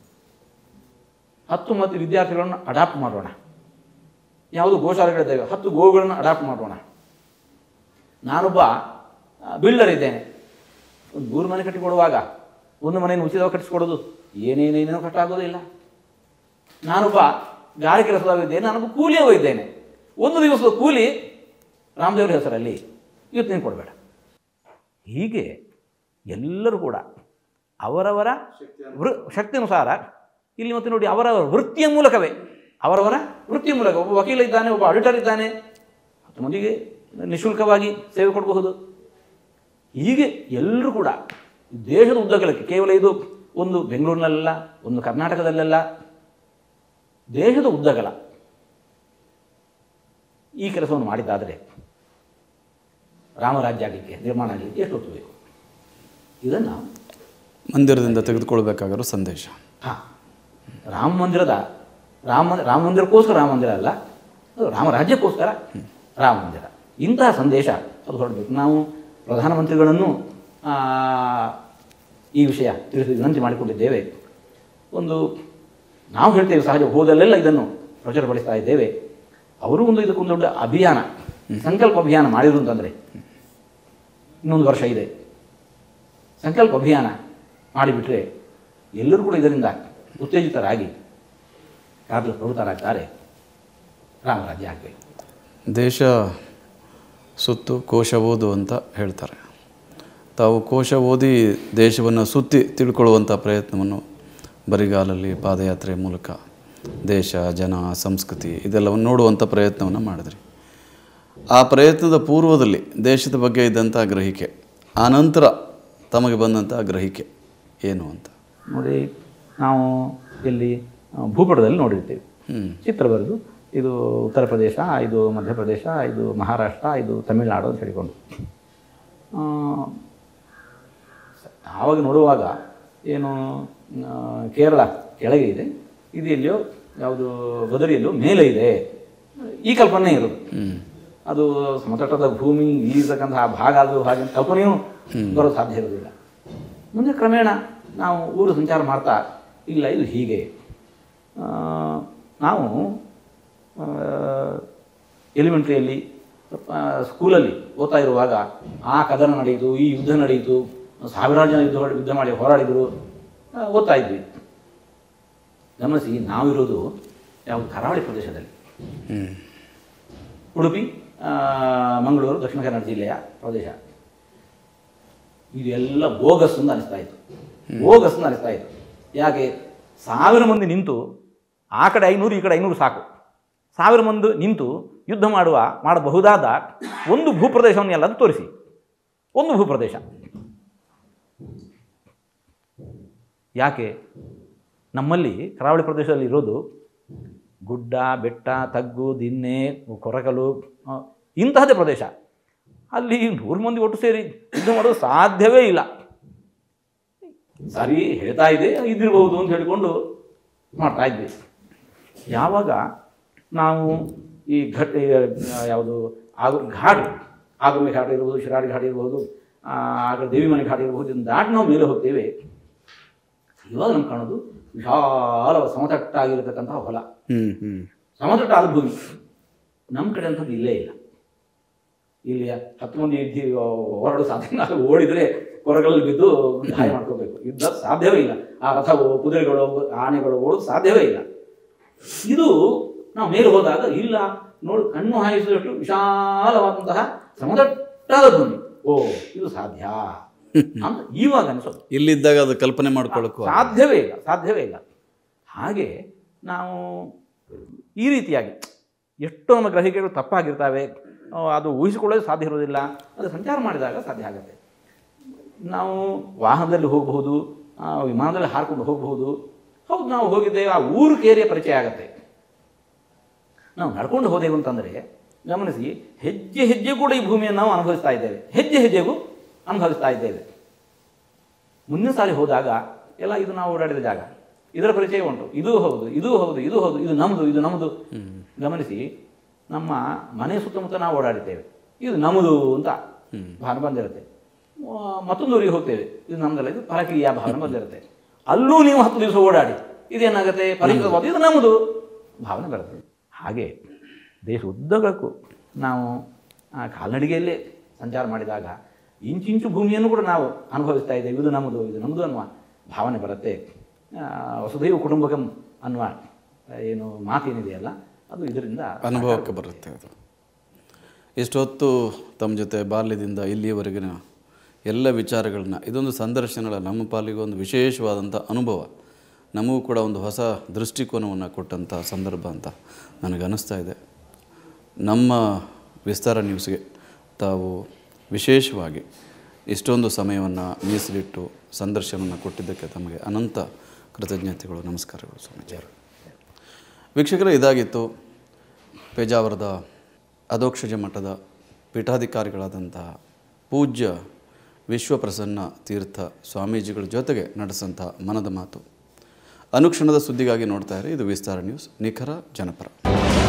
10 ಮಂದಿ ವಿದ್ಯಾರ್ಥಿಗಳನ್ನು ಅಡಾಪ್ಟ್ ಮಾಡೋಣ. ಯಾವುದು ಗೋಶಾಲೆಗಳಿದ್ದಾವೆ, 10 ಗೋವುಗಳನ್ನು ಅಡಾಪ್ಟ್ ಮಾಡೋಣ. ನಾನೊಬ್ಬ ಬಿಲ್ಡರ್ ಇದ್ದೇನೆ, ಒಂದು 3 ಮನೆ ಕಟ್ಟಿಕೊಡುವಾಗ 1 ಮನೆಯನ್ನು ಉಚಿತವಾಗಿ ಕಟ್ಟಿಸ್ಕೊಡೋದು ಏನೇನೇನೇನೋ ಕಷ್ಟ ಆಗೋದಿಲ್ಲ. ನಾನೊಬ್ಬ ಗಾಳಿ ಕೆಲಸದಲ್ಲಿದ್ದೇನೆ, ನಾನೊಬ್ಬ ಕೂಲಿಯೂ ಇದ್ದೇನೆ. 1 ದಿವಸದ ಕೂಲಿ ರಾಮದೇವರ ಹೆಸರಲ್ಲಿ, ಇವತ್ತು ನೀನು ಕೊಡಬೇಡ. ಹೀಗೆ ಎಲ್ಲರೂ ಕೂಡ ಅವರವರ ಶಕ್ತಿಯನುಸಾರ ಇಲ್ಲಿ ಮತ್ತೆ ನೋಡಿ, ಅವರವರ ವೃತ್ತಿಯ ಮೂಲಕವೇ, ಒಬ್ಬ ವಕೀಲ ಇದ್ದಾನೆ, ಒಬ್ಬ ಆಡಿಟರ್ ಇದ್ದಾನೆ, 10 ಮಂದಿಗೆ ನಿಶುಲ್ಕವಾಗಿ ಸೇವೆ ಕೊಡಬಹುದು. ಹೀಗೆ ಎಲ್ಲರೂ ಕೂಡ ದೇಶದ ಉದ್ದಗಲಕ್ಕೆ, ಕೇವಲ ಇದು ಒಂದು ಬೆಂಗಳೂರಿನಲ್ಲ, ಒಂದು ಕರ್ನಾಟಕದಲ್ಲೆಲ್ಲ, ದೇಶದ ಉದ್ದಗಲ ಈ ಕೆಲಸವನ್ನು ಮಾಡಿದ್ದಾದರೆ ರಾಮರಾಜ್ಯ ಆಗಲಿಕ್ಕೆ, ನಿರ್ಮಾಣ ಆಗಲಿಕ್ಕೆ ಎಷ್ಟು ಹೊತ್ತು ಬೇಕು? ಇದನ್ನು
ಮಂದಿರದಿಂದ ತೆಗೆದುಕೊಳ್ಬೇಕಾಗಿರೋ ಸಂದೇಶ.
ರಾಮ ಮಂದಿರಕ್ಕೋಸ್ಕರ ರಾಮ ಮಂದಿರ ಅಲ್ಲ, ಅದು ರಾಮರಾಜ್ಯಕ್ಕೋಸ್ಕರ ರಾಮ ಮಂದಿರ. ಇಂತಹ ಸಂದೇಶ ಅದು ಹೊರಡಬೇಕು. ನಾವು ಪ್ರಧಾನಮಂತ್ರಿಗಳನ್ನು ಈ ವಿಷಯ ತಿಳಿಸಿ ವಿನಂತಿ ಮಾಡಿಕೊಂಡಿದ್ದೇವೆ. ನಾವು ಹೇಳ್ತೇವೆ, ಸಹಜ ಹೋದಲ್ಲೆಲ್ಲ ಇದನ್ನು ಪ್ರಚುರಪಡಿಸ್ತಾ ಇದ್ದೇವೆ. ಅವರು ಇದಕ್ಕೊಂದು ದೊಡ್ಡ ಅಭಿಯಾನ, ಸಂಕಲ್ಪ ಅಭಿಯಾನ ಮಾಡಿದ್ರು ಅಂತಂದರೆ, ಇನ್ನೊಂದು ವರ್ಷ ಇದೆ, ಸಂಕಲ್ಪ ಅಭಿಯಾನ ಮಾಡಿಬಿಟ್ರೆ ಎಲ್ಲರೂ ಕೂಡ ಇದರಿಂದ ಉತ್ತೇಜಿತರಾಗಿ ಕಾರ್ಯಪ್ರವೃತ್ತರಾಗ್ತಾರೆ. ರಾಮರಾಜ್ಯ ಆಗಬೇಕು.
ದೇಶ ಸುತ್ತು ಕೋಶ ಓದು ಅಂತ ಹೇಳ್ತಾರೆ. ತಾವು ಕೋಶ ಓದಿ ದೇಶವನ್ನು ಸುತ್ತಿ ತಿಳ್ಕೊಳ್ಳುವಂಥ ಪ್ರಯತ್ನವನ್ನು ಬರಿಗಾಲಲ್ಲಿ ಪಾದಯಾತ್ರೆ ಮೂಲಕ ದೇಶ, ಜನ, ಸಂಸ್ಕೃತಿ ಇದೆಲ್ಲವನ್ನು ನೋಡುವಂಥ ಪ್ರಯತ್ನವನ್ನು ಮಾಡಿದ್ರಿ. ಆ ಪ್ರಯತ್ನದ ಪೂರ್ವದಲ್ಲಿ ದೇಶದ ಬಗ್ಗೆ ಇದ್ದಂಥ ಗ್ರಹಿಕೆ, ಆನಂತರ ತಮಗೆ ಬಂದಂಥ ಗ್ರಹಿಕೆ ಏನು ಅಂತ
ನೋಡಿ. ನಾವು ಇಲ್ಲಿ ಭೂಪಟದಲ್ಲಿ ನೋಡಿರ್ತೀವಿ, ಚಿತ್ರ ಬರೆದು ಇದು ಉತ್ತರ ಪ್ರದೇಶ, ಇದು ಮಧ್ಯಪ್ರದೇಶ, ಇದು ಮಹಾರಾಷ್ಟ್ರ, ಇದು ತಮಿಳುನಾಡು ಅಂತ ಹೇಳಿಕೊಂಡು ಆವಾಗ ನೋಡುವಾಗ ಏನು ಕೇರಳ ಕೆಳಗೆ ಇದೆ, ಇದು ಎಲ್ಲಿಯೋ ಯಾವುದು ಬದರಿಯಲ್ಲೋ ಮೇಲೆ ಇದೆ, ಈ ಕಲ್ಪನೆ ಇರೋದು. ಅದು ಸಮತಟ್ಟದ ಭೂಮಿ ಇರತಕ್ಕಂತಹ ಭಾಗ, ಅದು ಹಾಗೆ ಕಲ್ಪನೆಯೂ ಬರೋದು ಸಾಧ್ಯ ಇರೋದಿಲ್ಲ. ಮುಂದೆ ಕ್ರಮೇಣ ನಾವು ಊರು ಸಂಚಾರ ಮಾಡ್ತಾ, ಇಲ್ಲ ಇದು ಹೀಗೆ. ನಾವು ಎಲಿಮೆಂಟ್ರಿಯಲ್ಲಿ ಸ್ಕೂಲಲ್ಲಿ ಓದ್ತಾ ಇರುವಾಗ ಆ ಕದನ ನಡೆಯಿತು, ಈ ಯುದ್ಧ ನಡೆಯಿತು, ಸಾವಿರಾರು ಜನ ಯುದ್ಧ ಮಾಡಿ ಹೋರಾಡಿದರು, ಓದ್ತಾ ಇದ್ವಿ. ಗಮನಿಸಿ, ನಾವಿರೋದು ಯಾವುದು ಕರಾವಳಿ ಪ್ರದೇಶದಲ್ಲಿ, ಉಡುಪಿ, ಮಂಗಳೂರು, ದಕ್ಷಿಣ ಕನ್ನಡ ಜಿಲ್ಲೆಯ ಪ್ರದೇಶ. ಇದೆಲ್ಲ ಬೋಗಸ್ ಅಂತ ಅನಿಸ್ತಾ ಇತ್ತು. ಯಾಕೆ? 1000 ಮಂದಿ ನಿಂತು, ಆ ಕಡೆ 500 ಈ ಕಡೆ 500 ಸಾಕು, 1000 ಮಂದಿ ನಿಂತು ಯುದ್ಧ ಮಾಡಬಹುದಾದ ಒಂದು ಭೂಪ್ರದೇಶವನ್ನು ಎಲ್ಲರೂ ತೋರಿಸಿ. ಒಂದು ಭೂಪ್ರದೇಶ ಯಾಕೆ? ನಮ್ಮಲ್ಲಿ ಕರಾವಳಿ ಪ್ರದೇಶದಲ್ಲಿ ಇರೋದು ಗುಡ್ಡ, ಬೆಟ್ಟ, ತಗ್ಗು, ದಿನ್ನೆ, ಕೊರಕಲು ಇಂತಹದ್ದೇ ಪ್ರದೇಶ. ಅಲ್ಲಿ 100 ಮಂದಿ ಒಟ್ಟು ಸೇರಿ ಯುದ್ಧ ಮಾಡೋದು ಸಾಧ್ಯವೇ ಇಲ್ಲ. ಸರಿ ಹೇಳ್ತಾ ಇದೆ ಇದಿರ್ಬೋದು ಅಂತ ಹೇಳಿಕೊಂಡು ಮಾಡ್ತಾ ಇದ್ವಿ. ಯಾವಾಗ ನಾವು ಈ ಯಾವುದು ಘಾಟ್, ಆಗುಮೆ ಘಾಟ್ ಇರ್ಬೋದು, ಶಿರಾಡಿ ಘಾಟ್ ಇರ್ಬೋದು, ಆಗ ದೇವಿಮನೆ ಘಾಟ್ ಇರ್ಬೋದು, ಇದನ್ನು ದಾಟಿ ನಾವು ಮೇಲೆ ಹೋಗ್ತೇವೆ. ಇವಾಗ ನಮ್ಗೆ ಕಾಣೋದು ವಿಶಾಲ ಸಮತಟ್ಟಾಗಿರತಕ್ಕಂತಹ ಹೊಲ, ಸಮತಟ್ಟಾದ ಭೂಮಿ. ನಮ್ಮ ಕಡೆ ಅಂಥದ್ದು ಇಲ್ಲೇ ಇಲ್ಲ. ಇಲ್ಲಿ 10 ಮಂದಿ ಹೊರಡು ಸಾಧ್ಯ, ಓಡಿದರೆ ಹೊರಗಳಲ್ಲಿ ಬಿದ್ದು ಗಾಯ ಮಾಡ್ಕೋಬೇಕು. ಯುದ್ಧ ಸಾಧ್ಯವೇ ಇಲ್ಲ. ಆ ರಥವು, ಕುದುರೆಗಳು, ಆನೆಗಳು ಓಡೋದು ಸಾಧ್ಯವೇ ಇಲ್ಲ. ಇದು ನಾವು ಮೇಲೆ ಹೋದಾಗ ಇಲ್ಲ ನೋಡಿ, ಕಣ್ಣು ಹಾಯಿಸಿದಷ್ಟು ವಿಶಾಲವಾದಂತಹ ಸಮತಟ್ಟಾದ ಭೂಮಿ. ಓ, ಇದು ಸಾಧ್ಯ ಅಂತ ಇವಾಗ ಅನಿಸೋದು.
ಇಲ್ಲಿದ್ದಾಗ ಅದು ಕಲ್ಪನೆ ಮಾಡ್ಕೊಳ್ಳೋಕ್ಕೂ
ಸಾಧ್ಯವೇ ಇಲ್ಲ. ಹಾಗೆ ನಾವು ಈ ರೀತಿಯಾಗಿ ಎಷ್ಟೋ ನಮ್ಮ ಗ್ರಹಿಕೆಗಳು ತಪ್ಪಾಗಿರ್ತವೆ. ಅದು ಊಹಿಸಿಕೊಳ್ಳೋದು ಸಾಧ್ಯ ಇರೋದಿಲ್ಲ. ಅದು ಸಂಚಾರ ಮಾಡಿದಾಗ ಸಾಧ್ಯ ಆಗುತ್ತೆ. ನಾವು ವಾಹನದಲ್ಲಿ ಹೋಗಬಹುದು, ವಿಮಾನದಲ್ಲಿ ಹಾರಿಕೊಂಡು ಹೋಗಬಹುದು. ಹೌದು, ನಾವು ಹೋಗಿದ್ದೇವೆ, ಆ ಊರು ಕೇರಿಯ ಪರಿಚಯ ಆಗುತ್ತೆ. ನಾವು ನಡ್ಕೊಂಡು ಹೋದೆವು ಅಂತಂದರೆ ಗಮನಿಸಿ, ಹೆಜ್ಜೆ ಹೆಜ್ಜೆ ಕೂಡ ಈ ಭೂಮಿಯನ್ನು ನಾವು ಅನುಭವಿಸ್ತಾ ಇದ್ದೇವೆ. ಹೆಜ್ಜೆ ಹೆಜ್ಜೆಗೂ ಅನುಭವಿಸ್ತಾ ಇದ್ದೇವೆ. ಮುಂದಿನ ಸಾರಿ ಹೋದಾಗ ಎಲ್ಲ ಇದು ನಾವು ಓಡಾಡಿದ ಜಾಗ, ಇದರ ಪರಿಚಯ ಉಂಟು. ಇದು ಹೌದು, ಇದು ಹೌದು, ಇದು ಹೌದು, ಇದು ನಮ್ಮದು, ಇದು ನಮ್ಮದು. ಗಮನಿಸಿ, ನಮ್ಮ ಮನೆ ಸುತ್ತಮುತ್ತ ನಾವು ಓಡಾಡಿದ್ದೇವೆ, ಇದು ನಮ್ಮದು ಅಂತ ಭಾವನೆ ಬಂದಿರುತ್ತೆ. ಮತ್ತೊಂದು ಊರಿಗೆ ಹೋಗ್ತೇವೆ, ಇದು ನಮ್ಮದಲ್ಲ, ಇದು ಪರಕೀಯ ಭಾವನೆ ಬಂದಿರುತ್ತೆ. ಅಲ್ಲೂ ನೀವು 10 ದಿವಸ ಓಡಾಡಿ ಇದೇನಾಗುತ್ತೆ, ಪರಿಚಿತವಾದ ಇದು ನಮ್ಮದು ಭಾವನೆ ಬರುತ್ತೆ. ಹಾಗೆ ದೇಶ ಉದ್ದಗಕ್ಕೂ ನಾವು ಕಾಲ್ನಡಿಗೆಯಲ್ಲೇ ಸಂಚಾರ ಮಾಡಿದಾಗ ಇಂಚಿಂಚು ಭೂಮಿಯನ್ನು ಕೂಡ ನಾವು ಅನುಭವಿಸ್ತಾ ಇದ್ದೇವೆ. ಇದು ನಮ್ಮದು, ಇದು ನಮ್ಮದು ಅನ್ನುವ ಭಾವನೆ ಬರುತ್ತೆ. ವಸುಧೈವ ಕುಟುಂಬಕಂ ಅನ್ನುವ ಏನು ಮಾತೇನಿದೆಯಲ್ಲ, ಅದು ಇದರಿಂದ
ಅನುಭವಕ್ಕೆ ಬರುತ್ತೆ. ಅದು ಇಷ್ಟೊತ್ತು ತಮ್ಮ ಜೊತೆ ಬಾಲ್ಯದಿಂದ ಇಲ್ಲಿಯವರೆಗಿನ ಎಲ್ಲ ವಿಚಾರಗಳನ್ನ, ಇದೊಂದು ಸಂದರ್ಶನಗಳ ನಮ್ಮ ಪಾಲಿಗೆ ಒಂದು ವಿಶೇಷವಾದಂಥ ಅನುಭವ, ನಮಗೂ ಕೂಡ ಒಂದು ಹೊಸ ದೃಷ್ಟಿಕೋನವನ್ನು ಕೊಟ್ಟಂಥ ಸಂದರ್ಭ ಅಂತ ನನಗನ್ನಿಸ್ತಾ ಇದೆ. ನಮ್ಮ ವಿಸ್ತಾರ ನ್ಯೂಸ್ಗೆ ತಾವು ವಿಶೇಷವಾಗಿ ಇಷ್ಟೊಂದು ಸಮಯವನ್ನು ಮೀಸಲಿಟ್ಟು ಸಂದರ್ಶನವನ್ನು ಕೊಟ್ಟಿದ್ದಕ್ಕೆ ತಮಗೆ ಅನಂತ ಕೃತಜ್ಞತೆಗಳು, ನಮಸ್ಕಾರಗಳು ಸ್ವಾಮೀಜಿ. ವೀಕ್ಷಕರೇ, ಇದಾಗಿತ್ತು ಪೇಜಾವರದ ಅಧೋಕ್ಷಜ ಮಠದ ಪೀಠಾಧಿಕಾರಿಗಳಾದಂತಹ ಪೂಜ್ಯ ವಿಶ್ವಪ್ರಸನ್ನ ತೀರ್ಥ ಸ್ವಾಮೀಜಿಗಳ ಜೊತೆಗೆ ನಡೆಸಂತಹ ಮನದ ಮಾತು. ಅನುಕ್ಷಣದ ಸುದ್ದಿಗಾಗಿ ನೋಡ್ತಾ ಇರಿ ಇದು ವಿಸ್ತಾರ ನ್ಯೂಸ್, ನಿಖರ ಜನಪರ.